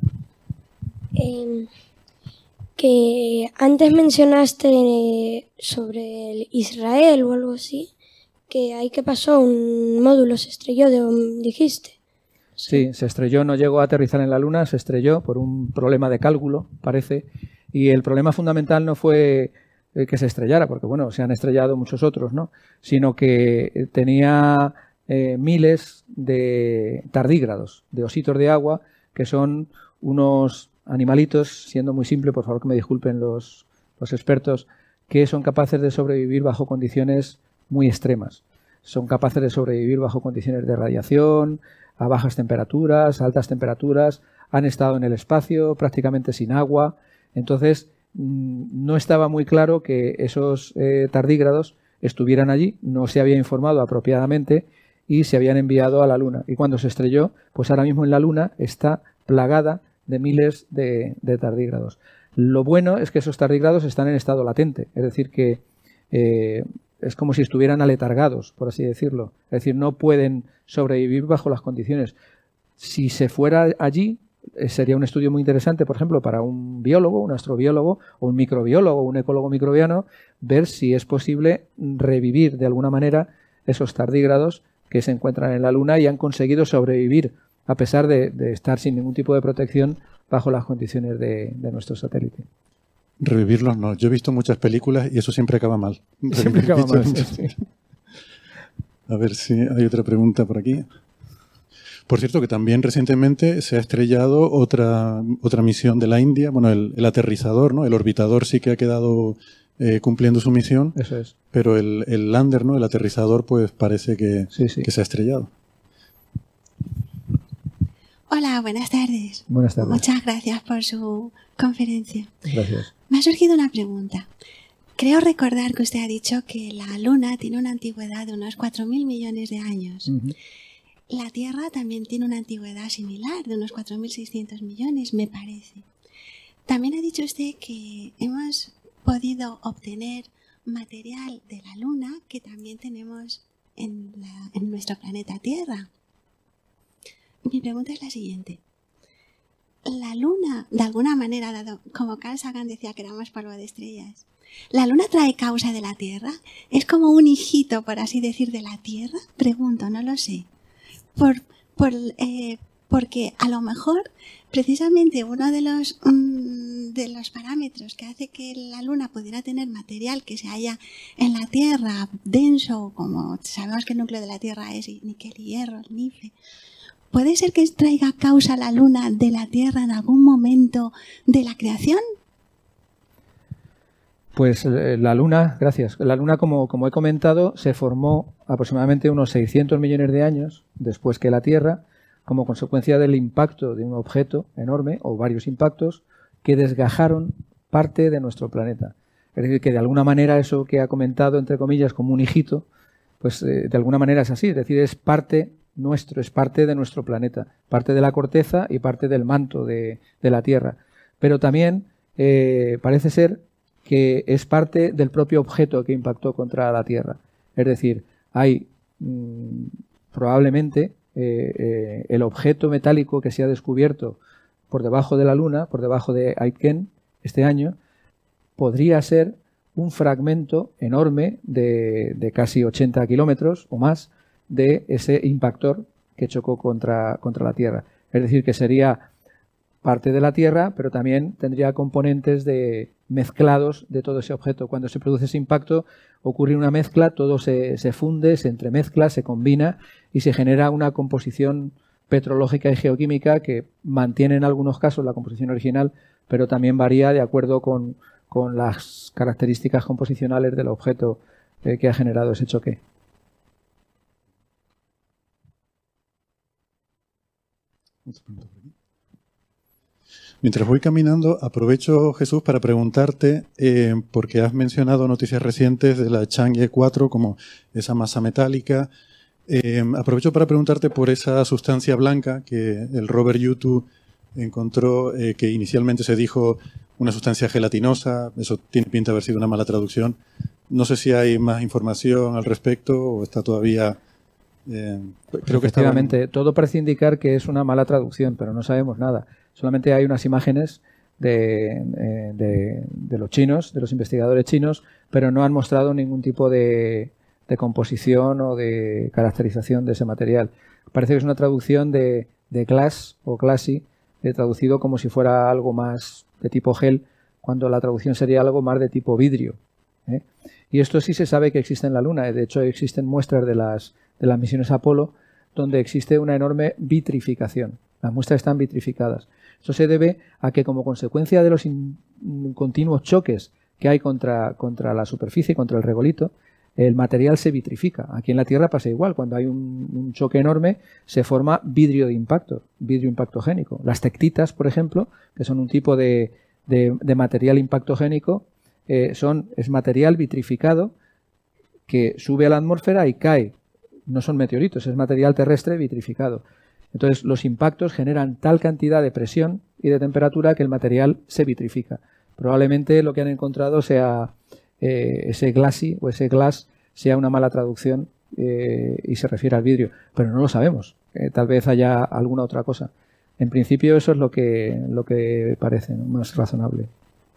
Que antes mencionaste sobre el Israel o algo así, que ahí que pasó, un módulo se estrelló, dijiste. Sí, se estrelló, no llegó a aterrizar en la Luna, se estrelló por un problema de cálculo, parece, y el problema fundamental no fue que se estrellara, porque bueno, se han estrellado muchos otros, ¿no? Sino que tenía miles de tardígrados, de ositos de agua, que son unos animalitos, siendo muy simple, por favor que me disculpen los expertos, que son capaces de sobrevivir bajo condiciones muy extremas. Son capaces de sobrevivir bajo condiciones de radiación, a bajas temperaturas, a altas temperaturas, han estado en el espacio prácticamente sin agua. Entonces, no estaba muy claro que esos tardígrados estuvieran allí, no se había informado apropiadamente y se habían enviado a la Luna. Y cuando se estrelló, pues ahora mismo en la Luna está plagada de miles de tardígrados. Lo bueno es que esos tardígrados están en estado latente, es decir, que es como si estuvieran aletargados, por así decirlo. Es decir, no pueden sobrevivir bajo las condiciones. Si se fuera allí, sería un estudio muy interesante, por ejemplo, para un biólogo, un astrobiólogo, o un microbiólogo, un ecólogo microbiano, ver si es posible revivir de alguna manera esos tardígrados que se encuentran en la Luna y han conseguido sobrevivir a pesar de estar sin ningún tipo de protección bajo las condiciones de nuestro satélite. Revivirlos no. Yo he visto muchas películas y eso siempre acaba mal. Siempre acaba mal, sí. A ver si hay otra pregunta por aquí. Por cierto, que también recientemente se ha estrellado otra misión de la India, bueno, el aterrizador, ¿no? El orbitador sí que ha quedado cumpliendo su misión. Eso es. Pero el lander, ¿no? El aterrizador, pues parece que se ha estrellado. Hola, buenas tardes. Buenas tardes. Muchas gracias por su conferencia. Gracias. Me ha surgido una pregunta. Creo recordar que usted ha dicho que la Luna tiene una antigüedad de unos 4.000 millones de años. La Tierra también tiene una antigüedad similar, de unos 4.600 millones, me parece. También ha dicho usted que hemos podido obtener material de la Luna que también tenemos en nuestro planeta Tierra. Mi pregunta es la siguiente. la Luna, de alguna manera, dado como Carl Sagan decía que éramos polvo de estrellas, ¿la Luna trae causa de la Tierra? ¿Es como un hijito, por así decir, de la Tierra? Pregunto, no lo sé. Porque a lo mejor, precisamente, uno de los parámetros que hace que la Luna pudiera tener material que se halla en la Tierra denso, como sabemos que el núcleo de la Tierra es níquel y hierro, el NIFE, ¿puede ser que traiga causa la Luna de la Tierra en algún momento de la creación? Pues la Luna, gracias. La Luna, como he comentado, se formó aproximadamente unos 600 millones de años después que la Tierra, como consecuencia del impacto de un objeto enorme o varios impactos que desgajaron parte de nuestro planeta. Es decir, que de alguna manera eso que ha comentado, entre comillas, como un hijito, pues de alguna manera es así. Es decir, es parte nuestro, es parte de nuestro planeta, parte de la corteza y parte del manto de la Tierra. Pero también parece ser que es parte del propio objeto que impactó contra la Tierra. Es decir, hay probablemente el objeto metálico que se ha descubierto por debajo de la Luna, por debajo de Aitken, este año, podría ser un fragmento enorme de casi 80 kilómetros o más de ese impactor que chocó contra la Tierra. Es decir, que sería parte de la Tierra, pero también tendría componentes mezclados de todo ese objeto. Cuando se produce ese impacto, ocurre una mezcla, todo se funde, se entremezcla, se combina y se genera una composición petrológica y geoquímica que mantiene en algunos casos la composición original, pero también varía de acuerdo con las características composicionales del objeto que ha generado ese choque. Mientras voy caminando, aprovecho, Jesús, para preguntarte, porque has mencionado noticias recientes de la Chang'e 4 como esa masa metálica. Aprovecho para preguntarte por esa sustancia blanca que el rover Yutu encontró, que inicialmente se dijo una sustancia gelatinosa. Eso tiene pinta de haber sido una mala traducción. No sé si hay más información al respecto o está todavía... creo que efectivamente, todo parece indicar que es una mala traducción, pero no sabemos nada. Solamente hay unas imágenes de los chinos, de los investigadores chinos, pero no han mostrado ningún tipo de composición o de caracterización de ese material. Parece que es una traducción de glass o glassy, traducido como si fuera algo más de tipo gel, cuando la traducción sería algo más de tipo vidrio. Y esto sí se sabe que existe en la Luna. De hecho, existen muestras de las misiones Apolo donde existe una enorme vitrificación. Las muestras están vitrificadas. Esto se debe a que, como consecuencia de los continuos choques que hay contra la superficie, contra el regolito, el material se vitrifica. Aquí en la Tierra pasa igual. Cuando hay un choque enorme, se forma vidrio de impacto, vidrio impactogénico. Las tectitas, por ejemplo, que son un tipo de material impactogénico, es material vitrificado que sube a la atmósfera y cae. No son meteoritos, es material terrestre vitrificado. Entonces, los impactos generan tal cantidad de presión y de temperatura que el material se vitrifica. Probablemente lo que han encontrado sea ese glassy o ese glass sea una mala traducción y se refiere al vidrio, pero no lo sabemos. Tal vez haya alguna otra cosa. En principio, eso es lo que parece, ¿no?, más razonable.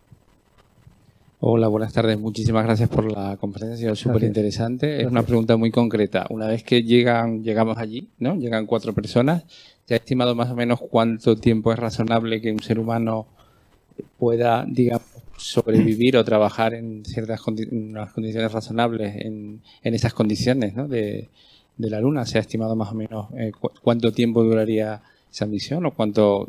Hola, buenas tardes. Muchísimas gracias por la conferencia, súper interesante. Es una pregunta muy concreta. Una vez que llegamos allí, ¿no? Llegan 4 personas, ¿ya ha estimado más o menos cuánto tiempo es razonable que un ser humano pueda, digamos, sobrevivir o trabajar en ciertas unas condiciones razonables en esas condiciones, ¿no?, de la Luna? ¿Se ha estimado más o menos cuánto tiempo duraría esa misión o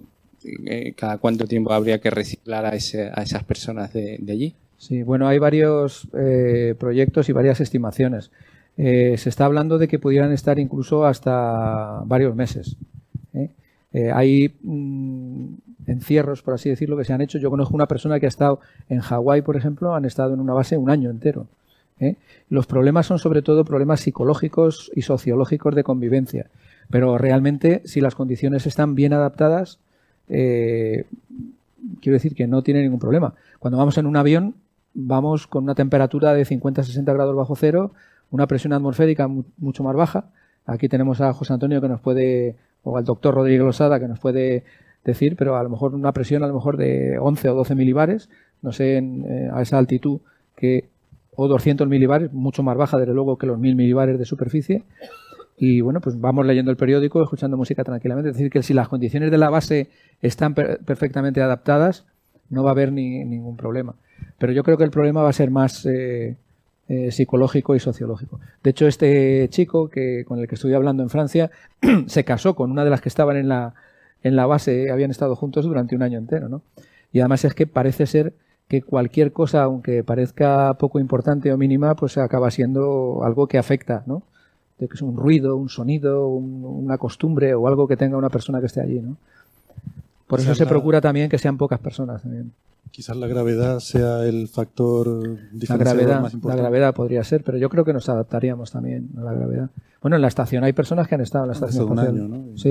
cada cuánto tiempo habría que reciclar a esas personas de allí? Sí, bueno, hay varios proyectos y varias estimaciones. Se está hablando de que pudieran estar incluso hasta varios meses. Hay encierros, por así decirlo, que se han hecho. Yo conozco una persona que ha estado en Hawái, por ejemplo, han estado en una base un año entero. Los problemas son sobre todo problemas psicológicos y sociológicos de convivencia. Pero realmente, si las condiciones están bien adaptadas, quiero decir que no tiene ningún problema. Cuando vamos en un avión, vamos con una temperatura de 50-60 grados bajo cero, una presión atmosférica mucho más baja. Aquí tenemos a José Antonio que nos puede, o al doctor Rodríguez Losada, que nos puede decir, pero a lo mejor una presión a lo mejor de 11 o 12 milibares, no sé, a esa altitud, o 200 milibares, mucho más baja desde luego que los 1000 milibares de superficie. Y bueno, pues vamos leyendo el periódico, escuchando música tranquilamente. Es decir, que si las condiciones de la base están perfectamente adaptadas, no va a haber ningún problema. Pero yo creo que el problema va a ser más psicológico y sociológico. De hecho, este chico con el que estuve hablando en Francia se casó con una de las que estaban en la base, habían estado juntos durante un año entero, ¿no? Y además es que parece ser que cualquier cosa, aunque parezca poco importante o mínima, pues acaba siendo algo que afecta, ¿no? De que es un ruido, un sonido, una costumbre o algo que tenga una persona que esté allí, ¿no? Por eso se procura también que sean pocas personas también. Quizás la gravedad sea el factor diferenciador más importante. La gravedad podría ser, pero yo creo que nos adaptaríamos también a la gravedad. Bueno, en la estación hay personas que han estado en la estación espacial. Un año, ¿no? Sí.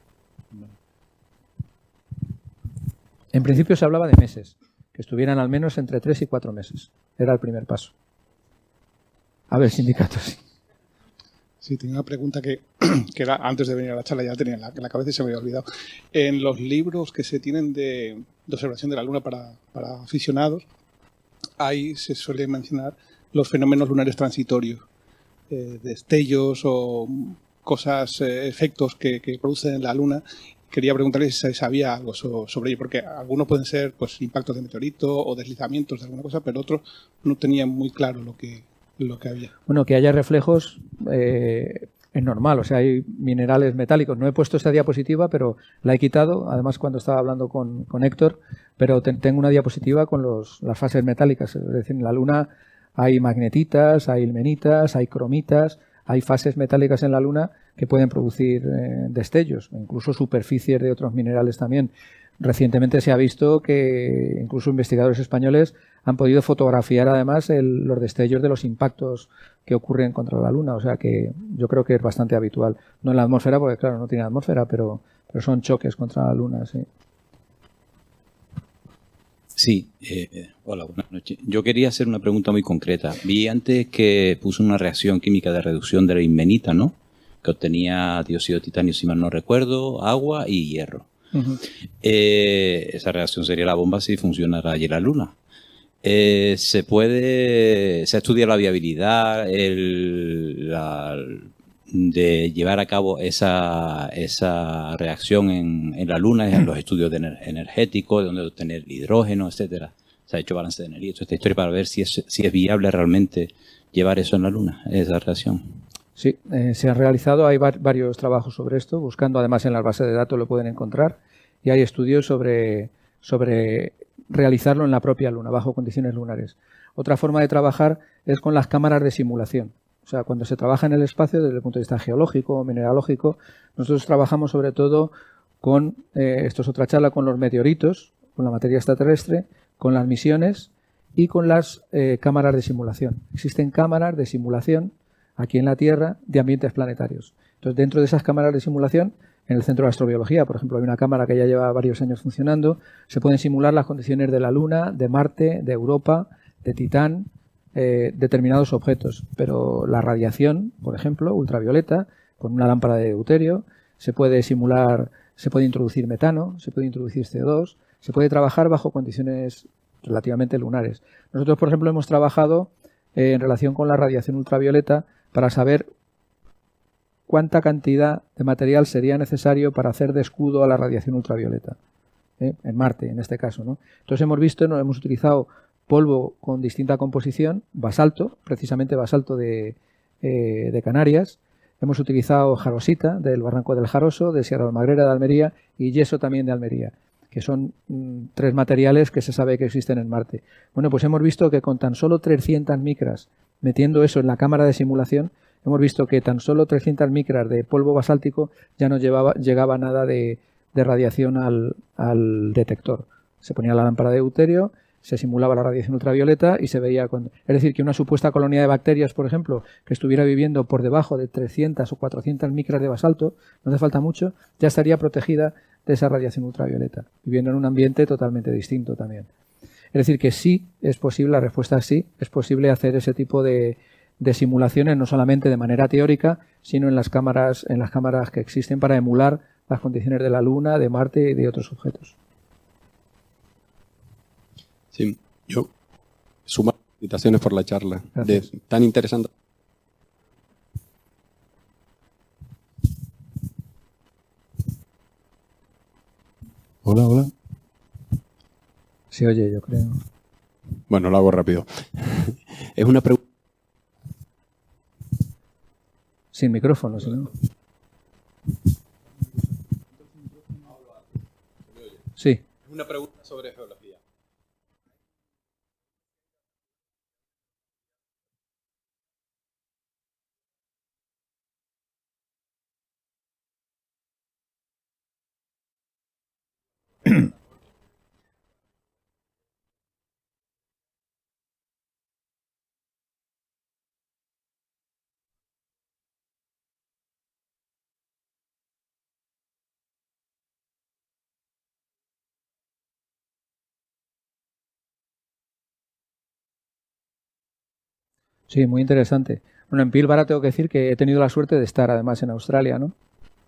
En principio se hablaba de meses, que estuvieran al menos entre 3 y 4 meses. Era el primer paso. A ver, sindicatos, sí. Sí, tenía una pregunta que era antes de venir a la charla, ya tenía en la cabeza y se me había olvidado. En los libros que se tienen de observación de la Luna para aficionados, ahí se suele mencionar los fenómenos lunares transitorios, destellos o cosas, efectos que producen en la Luna. Quería preguntarle si sabía algo sobre ello, porque algunos pueden ser pues impactos de meteorito o deslizamientos de alguna cosa, pero otros no tenían muy claro lo que había. Bueno, que haya reflejos es normal, o sea, hay minerales metálicos. No he puesto esa diapositiva, pero la he quitado, además cuando estaba hablando con Héctor, pero tengo una diapositiva con las fases metálicas. Es decir, en la Luna hay magnetitas, hay ilmenitas, hay cromitas, hay fases metálicas en la Luna que pueden producir destellos, incluso superficies de otros minerales también. Recientemente se ha visto que incluso investigadores españoles han podido fotografiar además los destellos de los impactos que ocurren contra la Luna, o sea que yo creo que es bastante habitual. No en la atmósfera, porque claro, no tiene atmósfera, pero son choques contra la Luna, sí. Sí, hola, buenas noches. Yo quería hacer una pregunta muy concreta. Vi antes que puso una reacción química de reducción de la ilmenita, ¿no? Que obtenía dióxido de titanio, si mal no recuerdo, agua y hierro. Esa reacción sería la bomba si funcionara allí la Luna. Se ha estudiado la viabilidad de llevar a cabo esa reacción en la Luna, en los estudios energéticos, de dónde obtener hidrógeno, etcétera. Se ha hecho balance de energía, toda esta historia para ver si es viable realmente llevar eso en la Luna, esa reacción. Sí, se han realizado, hay varios trabajos sobre esto, buscando además en las bases de datos lo pueden encontrar, y hay estudios sobre realizarlo en la propia Luna, bajo condiciones lunares. Otra forma de trabajar es con las cámaras de simulación. O sea, cuando se trabaja en el espacio desde el punto de vista geológico o mineralógico, nosotros trabajamos sobre todo con, esto es otra charla, con los meteoritos, con la materia extraterrestre, con las misiones y con las cámaras de simulación. Existen cámaras de simulación aquí en la Tierra de ambientes planetarios. Entonces, dentro de esas cámaras de simulación, en el Centro de Astrobiología, por ejemplo, hay una cámara que ya lleva varios años funcionando, se pueden simular las condiciones de la Luna, de Marte, de Europa, de Titán, determinados objetos. Pero la radiación, por ejemplo, ultravioleta, con una lámpara de deuterio, se puede simular, se puede introducir metano, se puede introducir CO2, se puede trabajar bajo condiciones relativamente lunares. Nosotros, por ejemplo, hemos trabajado en relación con la radiación ultravioleta para saber cuánta cantidad de material sería necesario para hacer de escudo a la radiación ultravioleta, en Marte, en este caso, ¿no? Entonces hemos visto, hemos utilizado polvo con distinta composición, basalto, precisamente basalto de Canarias, hemos utilizado jarosita del Barranco del Jaroso, de Sierra Almagrera de Almería y yeso también de Almería, que son 3 materiales que se sabe que existen en Marte. Bueno, pues hemos visto que con tan solo 300 micras, metiendo eso en la cámara de simulación, hemos visto que tan solo 300 micras de polvo basáltico ya no llegaba nada de radiación al detector. Se ponía la lámpara de deuterio, se simulaba la radiación ultravioleta y se veía es decir, que una supuesta colonia de bacterias, por ejemplo, que estuviera viviendo por debajo de 300 o 400 micras de basalto, no hace falta mucho, ya estaría protegida de esa radiación ultravioleta, viviendo en un ambiente totalmente distinto también. Es decir, que sí es posible, la respuesta es sí, es posible hacer ese tipo de simulaciones, no solamente de manera teórica, sino en las cámaras que existen para emular las condiciones de la Luna, de Marte y de otros objetos. Sí, yo sumo felicitaciones por la charla. Tan interesante. Hola, hola. Se oye, yo creo. Bueno, lo hago rápido. Es una pregunta. Sin micrófono, si no. Sí. Es una pregunta sobre geología. Sí, muy interesante. Bueno, en Pilbara tengo que decir que he tenido la suerte de estar además en Australia, ¿no?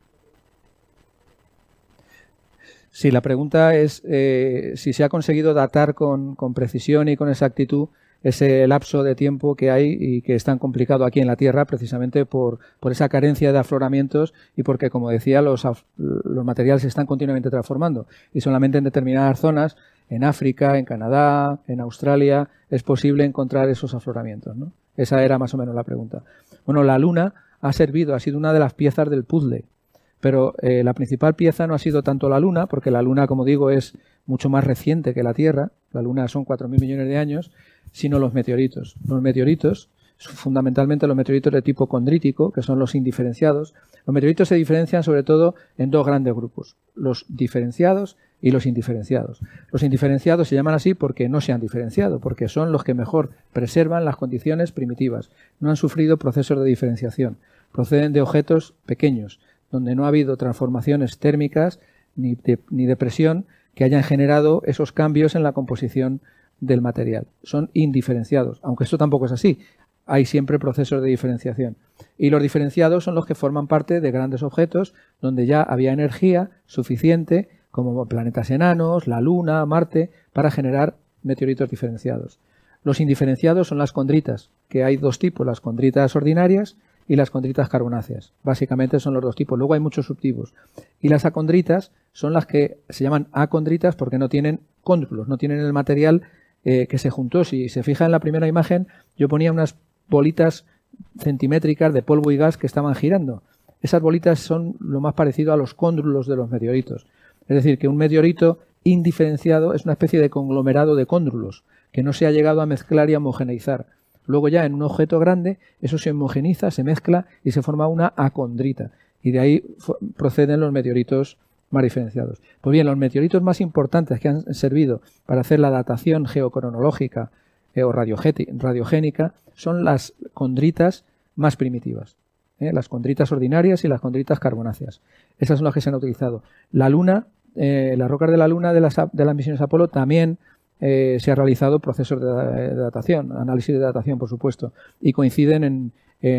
Sí, la pregunta es si se ha conseguido datar con precisión y con exactitud ese lapso de tiempo que hay y que es tan complicado aquí en la Tierra precisamente por esa carencia de afloramientos y porque, como decía, los materiales se están continuamente transformando y solamente en determinadas zonas, en África, en Canadá, en Australia, es posible encontrar esos afloramientos, ¿no? Esa era más o menos la pregunta. Bueno, la Luna ha sido una de las piezas del puzzle. Pero la principal pieza no ha sido tanto la Luna, porque la Luna, como digo, es mucho más reciente que la Tierra. La Luna son 4.000 millones de años, sino los meteoritos. Los meteoritos, fundamentalmente los meteoritos de tipo condrítico, que son los indiferenciados. Los meteoritos se diferencian sobre todo en dos grandes grupos, los diferenciados y los indiferenciados. Los indiferenciados se llaman así porque no se han diferenciado, porque son los que mejor preservan las condiciones primitivas. No han sufrido procesos de diferenciación. Proceden de objetos pequeños, donde no ha habido transformaciones térmicas ni de presión que hayan generado esos cambios en la composición del material. Son indiferenciados, aunque esto tampoco es así. Hay siempre procesos de diferenciación. Y los diferenciados son los que forman parte de grandes objetos donde ya había energía suficiente, como planetas enanos, la Luna, Marte, para generar meteoritos diferenciados. Los indiferenciados son las condritas, que hay dos tipos, las condritas ordinarias y las condritas carbonáceas. Básicamente son los dos tipos. Luego hay muchos subtipos. Y las acondritas son las que se llaman acondritas porque no tienen cóndrulos, no tienen el material que se juntó. Si se fija en la primera imagen, yo ponía unas bolitas centimétricas de polvo y gas que estaban girando. Esas bolitas son lo más parecido a los cóndrulos de los meteoritos. Es decir, que un meteorito indiferenciado es una especie de conglomerado de cóndrulos que no se ha llegado a mezclar y a homogeneizar. Luego ya en un objeto grande eso se homogeniza, se mezcla y se forma una acondrita. Y de ahí proceden los meteoritos más diferenciados. Pues bien, los meteoritos más importantes que han servido para hacer la datación geocronológica o radiogénica son las condritas más primitivas. Las condritas ordinarias y las condritas carbonáceas. Esas son las que se han utilizado. La Luna, las rocas de la Luna de las misiones Apolo también se ha realizado procesos de datación, análisis de datación, por supuesto, y coinciden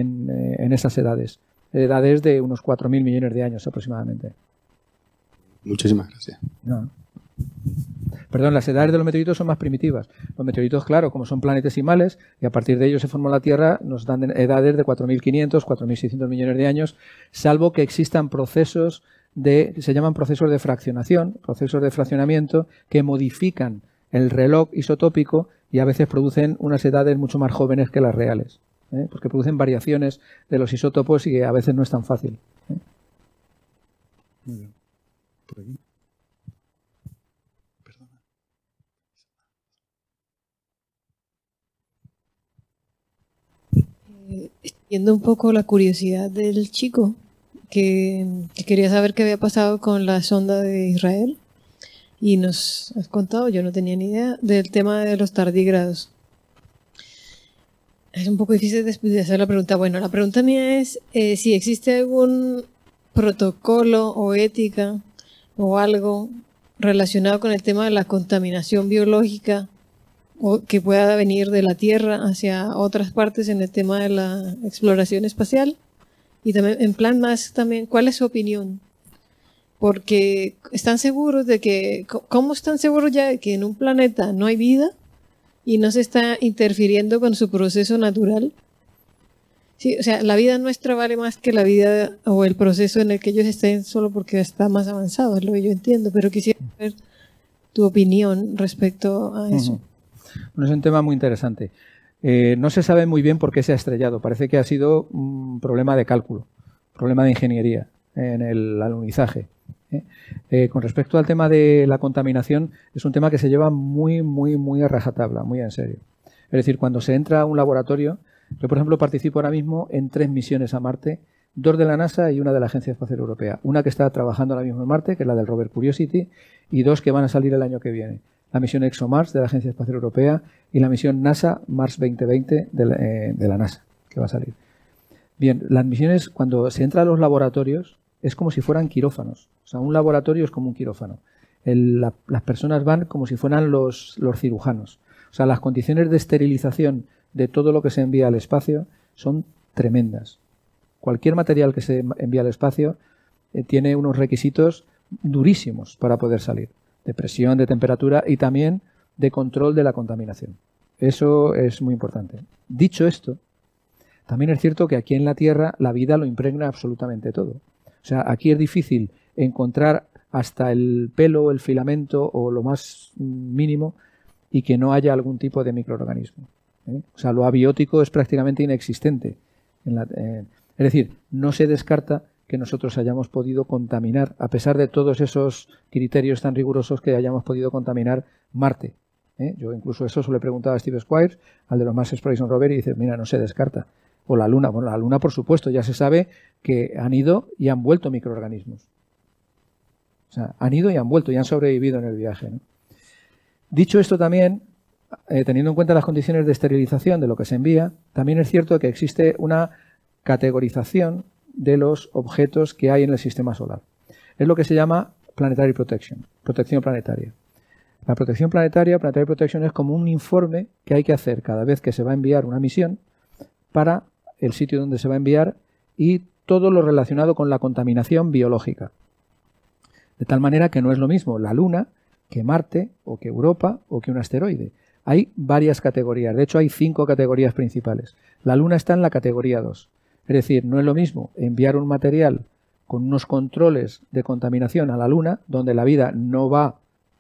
en esas edades de unos 4.000 millones de años aproximadamente. Muchísimas gracias. No. Perdón, las edades de los meteoritos son más primitivas. Los meteoritos, claro, como son planetesimales, y a partir de ellos se formó la Tierra, nos dan edades de 4.500, 4.600 millones de años, salvo que existan procesos se llaman procesos de fraccionación, procesos de fraccionamiento, que modifican el reloj isotópico y a veces producen unas edades mucho más jóvenes que las reales, porque producen variaciones de los isótopos y a veces no es tan fácil. Muy bien. Por aquí. Perdona. Siguiendo un poco la curiosidad del chico que quería saber qué había pasado con la sonda de Israel. Y nos has contado, yo no tenía ni idea, del tema de los tardígrados. Es un poco difícil de hacer la pregunta. Bueno, la pregunta mía es si existe algún protocolo o ética o algo relacionado con el tema de la contaminación biológica o que pueda venir de la Tierra hacia otras partes en el tema de la exploración espacial. Y también, en plan más, también, ¿cuál es su opinión porque están seguros de que, ¿cómo están seguros ya de que en un planeta no hay vida y no se está interfiriendo con su proceso natural? Sí, o sea, la vida nuestra vale más que la vida o el proceso en el que ellos estén solo porque está más avanzado, es lo que yo entiendo, pero quisiera ver tu opinión respecto a eso. Bueno, es un tema muy interesante. No se sabe muy bien por qué se ha estrellado. Parece que ha sido un problema de cálculo, problema de ingeniería en el alunizaje. Con respecto al tema de la contaminación, es un tema que se lleva muy a rajatabla, muy en serio. Es decir, cuando se entra a un laboratorio, yo por ejemplo participo ahora mismo en 3 misiones a Marte, 2 de la NASA y una de la Agencia Espacial Europea. Una que está trabajando ahora mismo en Marte, que es la del rover Curiosity, y 2 que van a salir el año que viene. La misión ExoMars de la Agencia Espacial Europea y la misión NASA Mars 2020 de la NASA, que va a salir. Bien, las misiones, cuando se entra a los laboratorios, es como si fueran quirófanos. O sea, un laboratorio es como un quirófano. Las personas van como si fueran los cirujanos. O sea, las condiciones de esterilización de todo lo que se envía al espacio son tremendas. Cualquier material que se envía al espacio tiene unos requisitos durísimos para poder salir. De presión, de temperatura y también de control de la contaminación. Eso es muy importante. Dicho esto, también es cierto que aquí en la Tierra la vida lo impregna absolutamente todo. O sea, aquí es difícil encontrar hasta el pelo, el filamento o lo más mínimo y que no haya algún tipo de microorganismo. O sea, lo abiótico es prácticamente inexistente. Es decir, no se descarta que nosotros hayamos podido contaminar, a pesar de todos esos criterios tan rigurosos, que hayamos podido contaminar Marte. Yo incluso eso se lo he preguntado a Steve Squires, al de los Mars Exploration Rover, y dice, mira, no se descarta. O la Luna. Bueno, la Luna, por supuesto, ya se sabe que han ido y han vuelto microorganismos. O sea, han ido y han vuelto y han sobrevivido en el viaje, ¿no? Dicho esto también, teniendo en cuenta las condiciones de esterilización de lo que se envía, también es cierto que existe una categorización de los objetos que hay en el sistema solar. Es lo que se llama Planetary Protection, protección planetaria. La protección planetaria, Planetary Protection, es como un informe que hay que hacer cada vez que se va a enviar una misión para el sitio donde se va a enviar y todo lo relacionado con la contaminación biológica. De tal manera que no es lo mismo la Luna que Marte o que Europa o que un asteroide. Hay varias categorías, de hecho hay 5 categorías principales. La Luna está en la categoría 2. Es decir, no es lo mismo enviar un material con unos controles de contaminación a la Luna, donde la vida no va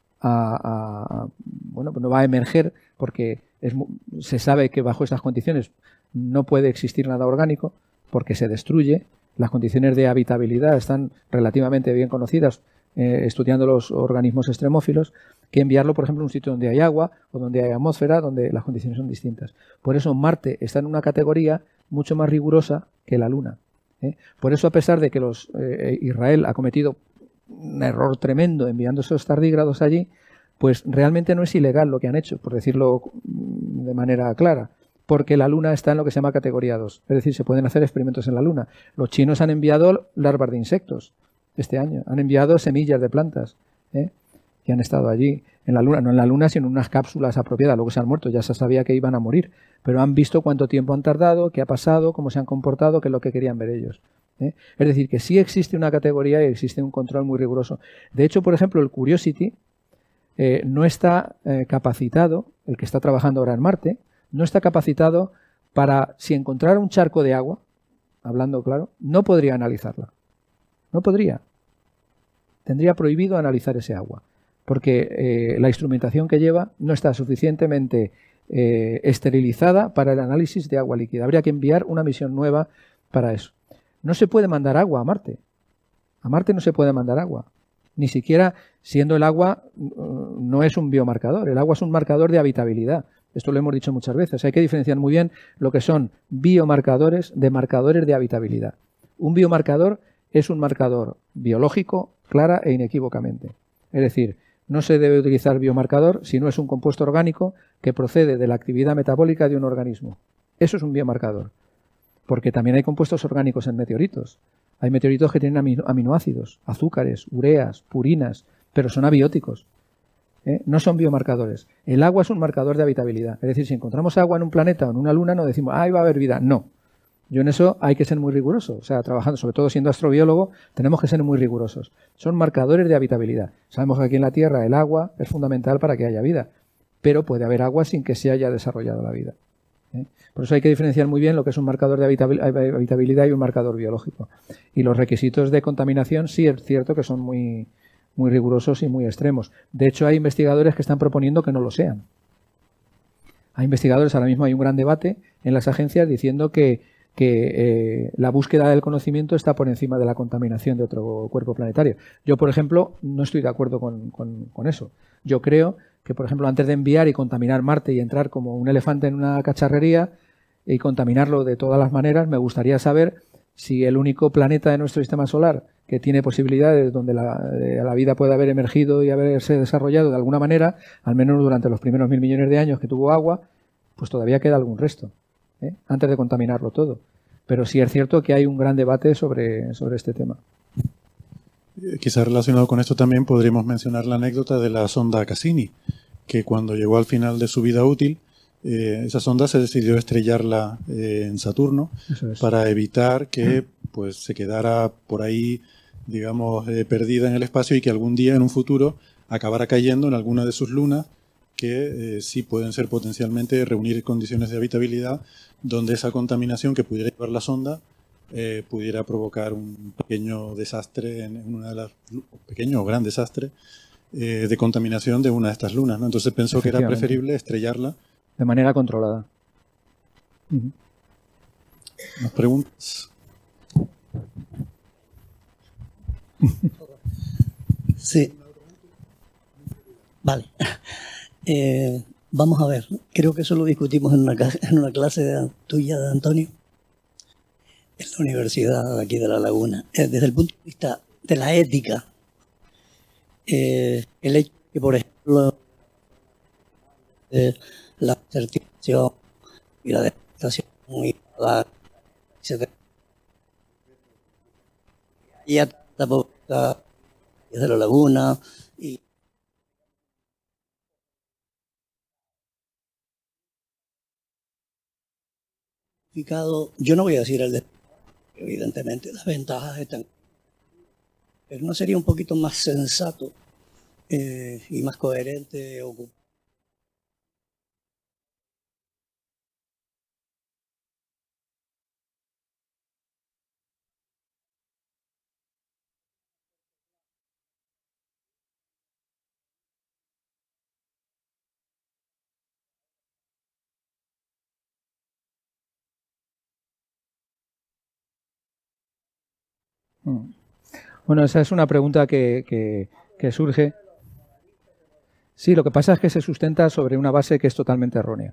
no va a emerger, porque se sabe que bajo esas condiciones no puede existir nada orgánico, porque se destruye. Las condiciones de habitabilidad están relativamente bien conocidas estudiando los organismos extremófilos, que enviarlo, por ejemplo, a un sitio donde hay agua o donde hay atmósfera, donde las condiciones son distintas. Por eso Marte está en una categoría mucho más rigurosa que la Luna. Por eso, a pesar de que Israel ha cometido un error tremendo enviando esos tardígrados allí, pues realmente no es ilegal lo que han hecho, por decirlo de manera clara, porque la Luna está en lo que se llama categoría 2. Es decir, se pueden hacer experimentos en la Luna. Los chinos han enviado larvas de insectos este año, han enviado semillas de plantas que han estado allí en la Luna, no en la Luna, sino en unas cápsulas apropiadas. Luego se han muerto, ya se sabía que iban a morir, pero han visto cuánto tiempo han tardado, qué ha pasado, cómo se han comportado, qué es lo que querían ver ellos. Es decir, que sí existe una categoría y existe un control muy riguroso. De hecho, por ejemplo, el Curiosity no está capacitado, el que está trabajando ahora en Marte, no está capacitado para, si encontrara un charco de agua, hablando claro, no podría analizarla. No podría. Tendría prohibido analizar ese agua, porque la instrumentación que lleva no está suficientemente esterilizada para el análisis de agua líquida. Habría que enviar una misión nueva para eso. No se puede mandar agua a Marte. A Marte no se puede mandar agua. Ni siquiera siendo el agua no es un biomarcador. El agua es un marcador de habitabilidad. Esto lo hemos dicho muchas veces. Hay que diferenciar muy bien lo que son biomarcadores de marcadores de habitabilidad. Un biomarcador es un marcador biológico, clara e inequívocamente. Es decir, no se debe utilizar biomarcador si no es un compuesto orgánico que procede de la actividad metabólica de un organismo. Eso es un biomarcador. Porque también hay compuestos orgánicos en meteoritos. Hay meteoritos que tienen aminoácidos, azúcares, ureas, purinas, pero son abióticos. No son biomarcadores. El agua es un marcador de habitabilidad. Es decir, si encontramos agua en un planeta o en una luna, no decimos, ahí va a haber vida. No. Yo en eso hay que ser muy riguroso. O sea, trabajando, sobre todo siendo astrobiólogo, tenemos que ser muy rigurosos. Son marcadores de habitabilidad. Sabemos que aquí en la Tierra el agua es fundamental para que haya vida, pero puede haber agua sin que se haya desarrollado la vida. Por eso hay que diferenciar muy bien lo que es un marcador de habitabilidad y un marcador biológico. Y los requisitos de contaminación sí es cierto que son muy rigurosos y muy extremos. De hecho, hay investigadores que están proponiendo que no lo sean. Hay investigadores, ahora mismo hay un gran debate en las agencias diciendo que la búsqueda del conocimiento está por encima de la contaminación de otro cuerpo planetario. Yo, por ejemplo, no estoy de acuerdo con eso. Yo creo que, por ejemplo, antes de enviar y contaminar Marte y entrar como un elefante en una cacharrería y contaminarlo de todas las maneras, me gustaría saber si el único planeta de nuestro sistema solar que tiene posibilidades donde la vida puede haber emergido y haberse desarrollado de alguna manera, al menos durante los primeros 1000 millones de años que tuvo agua, pues todavía queda algún resto, antes de contaminarlo todo. Pero sí es cierto que hay un gran debate sobre este tema. Quizás relacionado con esto también podríamos mencionar la anécdota de la sonda Cassini, que cuando llegó al final de su vida útil, esa sonda se decidió estrellarla en Saturno para evitar que pues se quedara por ahí, digamos, perdida en el espacio y que algún día en un futuro acabara cayendo en alguna de sus lunas que sí pueden ser potencialmente reunir condiciones de habitabilidad donde esa contaminación que pudiera llevar la sonda pudiera provocar un pequeño desastre en una de las pequeño o gran desastre de contaminación de una de estas lunas, ¿no? Entonces pensó que era preferible estrellarla de manera controlada. ¿Más preguntas? Sí. Vale. Vamos a ver. Creo que eso lo discutimos en una clase tuya de Antonio en la universidad aquí de La Laguna. Desde el punto de vista de la ética, el hecho de que, por ejemplo, la certificación y la demostración y la etcétera, ya está desde La Laguna y yo no voy a decir evidentemente las ventajas están, pero no sería un poquito más sensato y más coherente Bueno, esa es una pregunta que surge. Sí, lo que pasa es que se sustenta sobre una base que es totalmente errónea.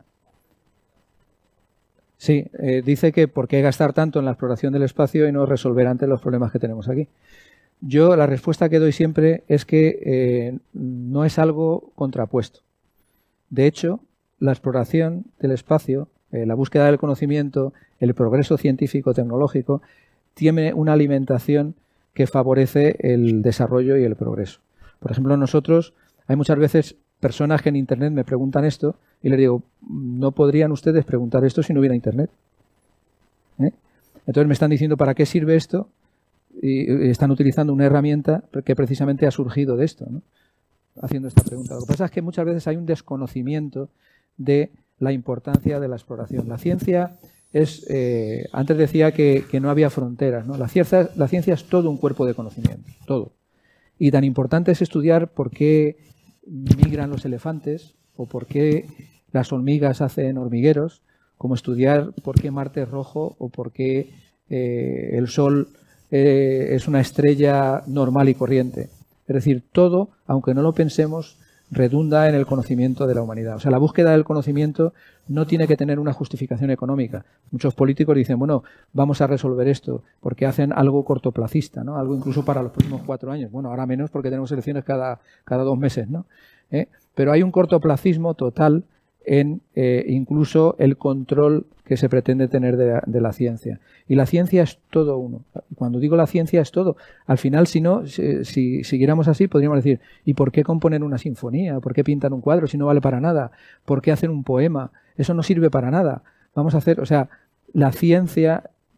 Sí, dice que por qué gastar tanto en la exploración del espacio y no resolver antes los problemas que tenemos aquí. Yo la respuesta que doy siempre es que no es algo contrapuesto. De hecho, la exploración del espacio, la búsqueda del conocimiento, el progreso científico-tecnológico, tiene una alimentación que favorece el desarrollo y el progreso. Por ejemplo, nosotros, hay muchas veces personas que en Internet me preguntan esto y les digo, ¿no podrían ustedes preguntar esto si no hubiera Internet? Entonces me están diciendo, ¿para qué sirve esto? Y están utilizando una herramienta que precisamente ha surgido de esto, ¿no? Haciendo esta pregunta. Lo que pasa es que muchas veces hay un desconocimiento de la importancia de la exploración. La ciencia es, antes decía que no había fronteras, ¿no? La ciencia es todo un cuerpo de conocimiento, todo. Y tan importante es estudiar por qué migran los elefantes o por qué las hormigas hacen hormigueros, como estudiar por qué Marte es rojo o por qué el Sol es una estrella normal y corriente. Es decir, todo, aunque no lo pensemos, redunda en el conocimiento de la humanidad. O sea, la búsqueda del conocimiento no tiene que tener una justificación económica. Muchos políticos dicen, bueno, vamos a resolver esto, porque hacen algo cortoplacista, ¿no? Algo incluso para los próximos 4 años. Bueno, ahora menos porque tenemos elecciones cada 2 meses, ¿no? Pero hay un cortoplacismo total en incluso el control que se pretende tener de la ciencia. Y la ciencia es todo uno. Cuando digo la ciencia es todo. Al final, si siguiéramos así, podríamos decir, ¿y por qué componer una sinfonía? ¿Por qué pintar un cuadro si no vale para nada? ¿Por qué hacer un poema? Eso no sirve para nada. Vamos a hacer, o sea, la ciencia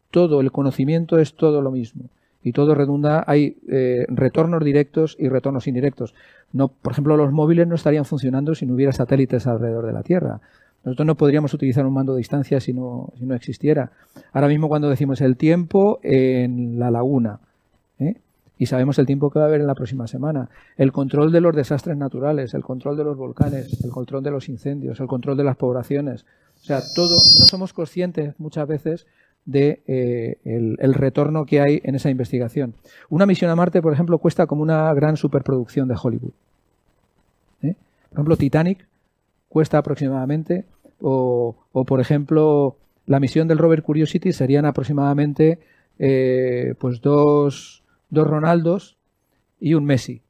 todo el conocimiento es todo lo mismo. Y todo redunda, hay retornos directos y retornos indirectos. No, por ejemplo, los móviles no estarían funcionando si no hubiera satélites alrededor de la Tierra. Nosotros no podríamos utilizar un mando de distancia si no existiera. Ahora mismo cuando decimos el tiempo en la laguna, y sabemos el tiempo que va a haber en la próxima semana, el control de los desastres naturales, el control de los volcanes, el control de los incendios, el control de las poblaciones. O sea, todo, no somos conscientes muchas veces de el retorno que hay en esa investigación. Una misión a Marte, por ejemplo, cuesta como una gran superproducción de Hollywood. Por ejemplo, Titanic cuesta aproximadamente, o por ejemplo, la misión del rover Curiosity serían aproximadamente pues dos Ronaldos y un Messi.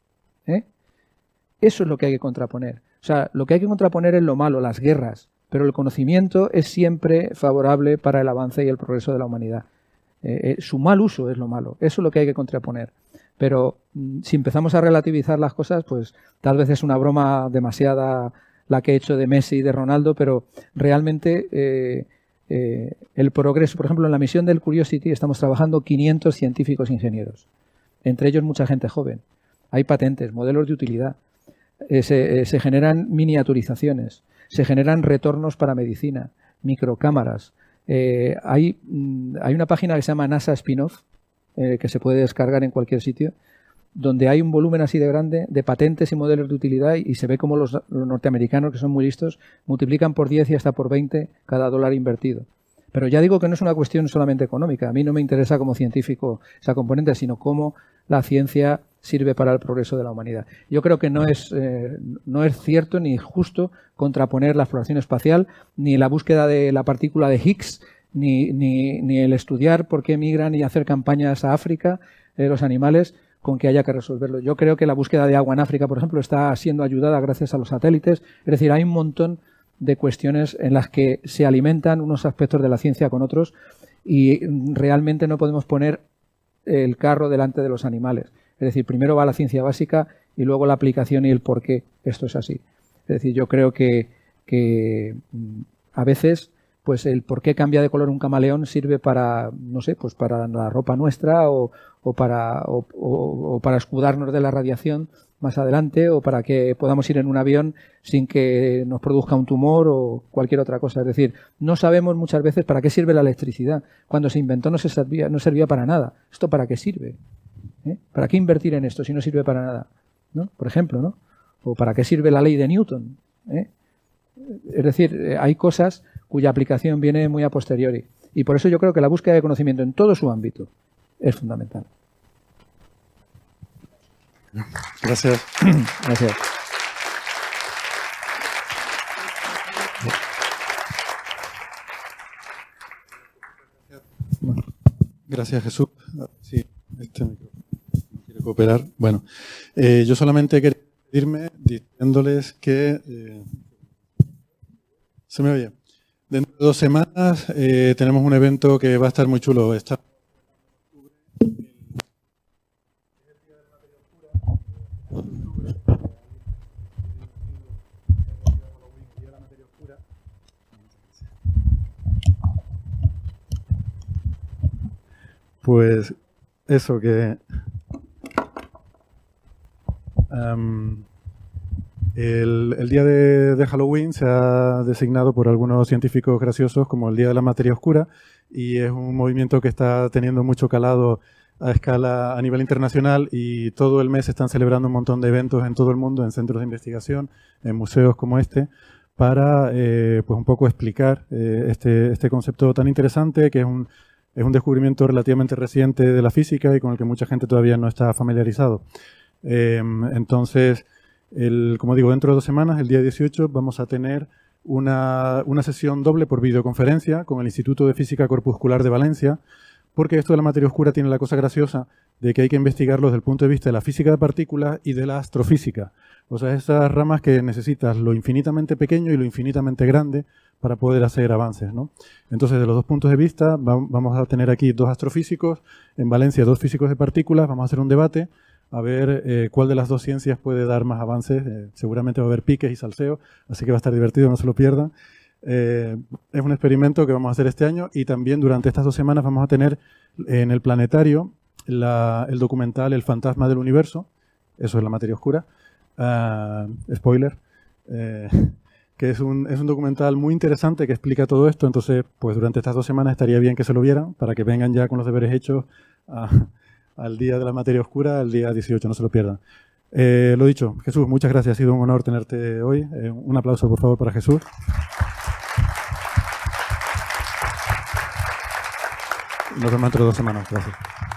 Eso es lo que hay que contraponer. O sea, lo que hay que contraponer es lo malo, las guerras. Pero el conocimiento es siempre favorable para el avance y el progreso de la humanidad. Su mal uso es lo malo. Eso es lo que hay que contraponer. Pero si empezamos a relativizar las cosas, pues tal vez es una broma demasiada la que he hecho de Messi y de Ronaldo, pero realmente el progreso, por ejemplo, en la misión del Curiosity estamos trabajando 500 científicos e ingenieros, entre ellos mucha gente joven. Hay patentes, modelos de utilidad, se generan miniaturizaciones, se generan retornos para medicina, microcámaras. Hay una página que se llama NASA Spin-off, que se puede descargar en cualquier sitio, donde hay un volumen así de grande de patentes y modelos de utilidad y se ve como los norteamericanos, que son muy listos, multiplican por 10 y hasta por 20 cada dólar invertido. Pero ya digo que no es una cuestión solamente económica. A mí no me interesa como científico esa componente, sino cómo la ciencia sirve para el progreso de la humanidad. Yo creo que no es cierto ni justo contraponer la exploración espacial, ni la búsqueda de la partícula de Higgs, ni el estudiar por qué migran y hacer campañas a África los animales, con que haya que resolverlo. Yo creo que la búsqueda de agua en África, por ejemplo, está siendo ayudada gracias a los satélites. Es decir, hay un montón de cuestiones en las que se alimentan unos aspectos de la ciencia con otros y realmente no podemos poner el carro delante de los animales. Es decir, primero va la ciencia básica y luego la aplicación y el por qué esto es así. Es decir, yo creo que a veces pues el por qué cambia de color un camaleón sirve para, no sé, pues para la ropa nuestra o para escudarnos de la radiación más adelante, o para que podamos ir en un avión sin que nos produzca un tumor o cualquier otra cosa. Es decir, no sabemos muchas veces para qué sirve la electricidad. Cuando se inventó no servía para nada. ¿Esto para qué sirve? ¿Para qué invertir en esto si no sirve para nada? ¿No? Por ejemplo, ¿no? ¿O para qué sirve la ley de Newton? Es decir, hay cosas cuya aplicación viene muy a posteriori. Y por eso yo creo que la búsqueda de conocimiento en todo su ámbito es fundamental. Gracias. Gracias. Gracias, Jesús. Sí, este micrófono no quiere cooperar. Bueno, yo solamente quería despedirme diciéndoles que se me oye. Dentro de 2 semanas tenemos un evento que va a estar muy chulo. Pues eso, que el día de Halloween se ha designado por algunos científicos graciosos como el Día de la Materia Oscura, y es un movimiento que está teniendo mucho calado a escala a nivel internacional, y todo el mes se están celebrando un montón de eventos en todo el mundo, en centros de investigación, en museos como este, para pues un poco explicar este concepto tan interesante, que es un descubrimiento relativamente reciente de la física y con el que mucha gente todavía no está familiarizado. Entonces, como digo, dentro de 2 semanas, el día 18, vamos a tener una sesión doble por videoconferencia con el Instituto de Física Corpuscular de Valencia, porque esto de la materia oscura tiene la cosa graciosa de que hay que investigarlo desde el punto de vista de la física de partículas y de la astrofísica. O sea, esas ramas que necesitas lo infinitamente pequeño y lo infinitamente grande para poder hacer avances, ¿no? Entonces, de los 2 puntos de vista, vamos a tener aquí 2 astrofísicos, en Valencia 2 físicos de partículas, vamos a hacer un debate, a ver cuál de las 2 ciencias puede dar más avances. Seguramente va a haber piques y salseo, así que va a estar divertido, no se lo pierdan. Es un experimento que vamos a hacer este año y también durante estas 2 semanas vamos a tener en el planetario el documental El fantasma del universo, eso es la materia oscura, spoiler, que es un documental muy interesante que explica todo esto. Entonces, pues durante estas 2 semanas estaría bien que se lo vieran para que vengan ya con los deberes hechos al día de la materia oscura, el día 18, no se lo pierdan. Lo dicho, Jesús, muchas gracias, ha sido un honor tenerte hoy. Un aplauso, por favor, para Jesús. Nos vemos dentro de 2 semanas. Gracias.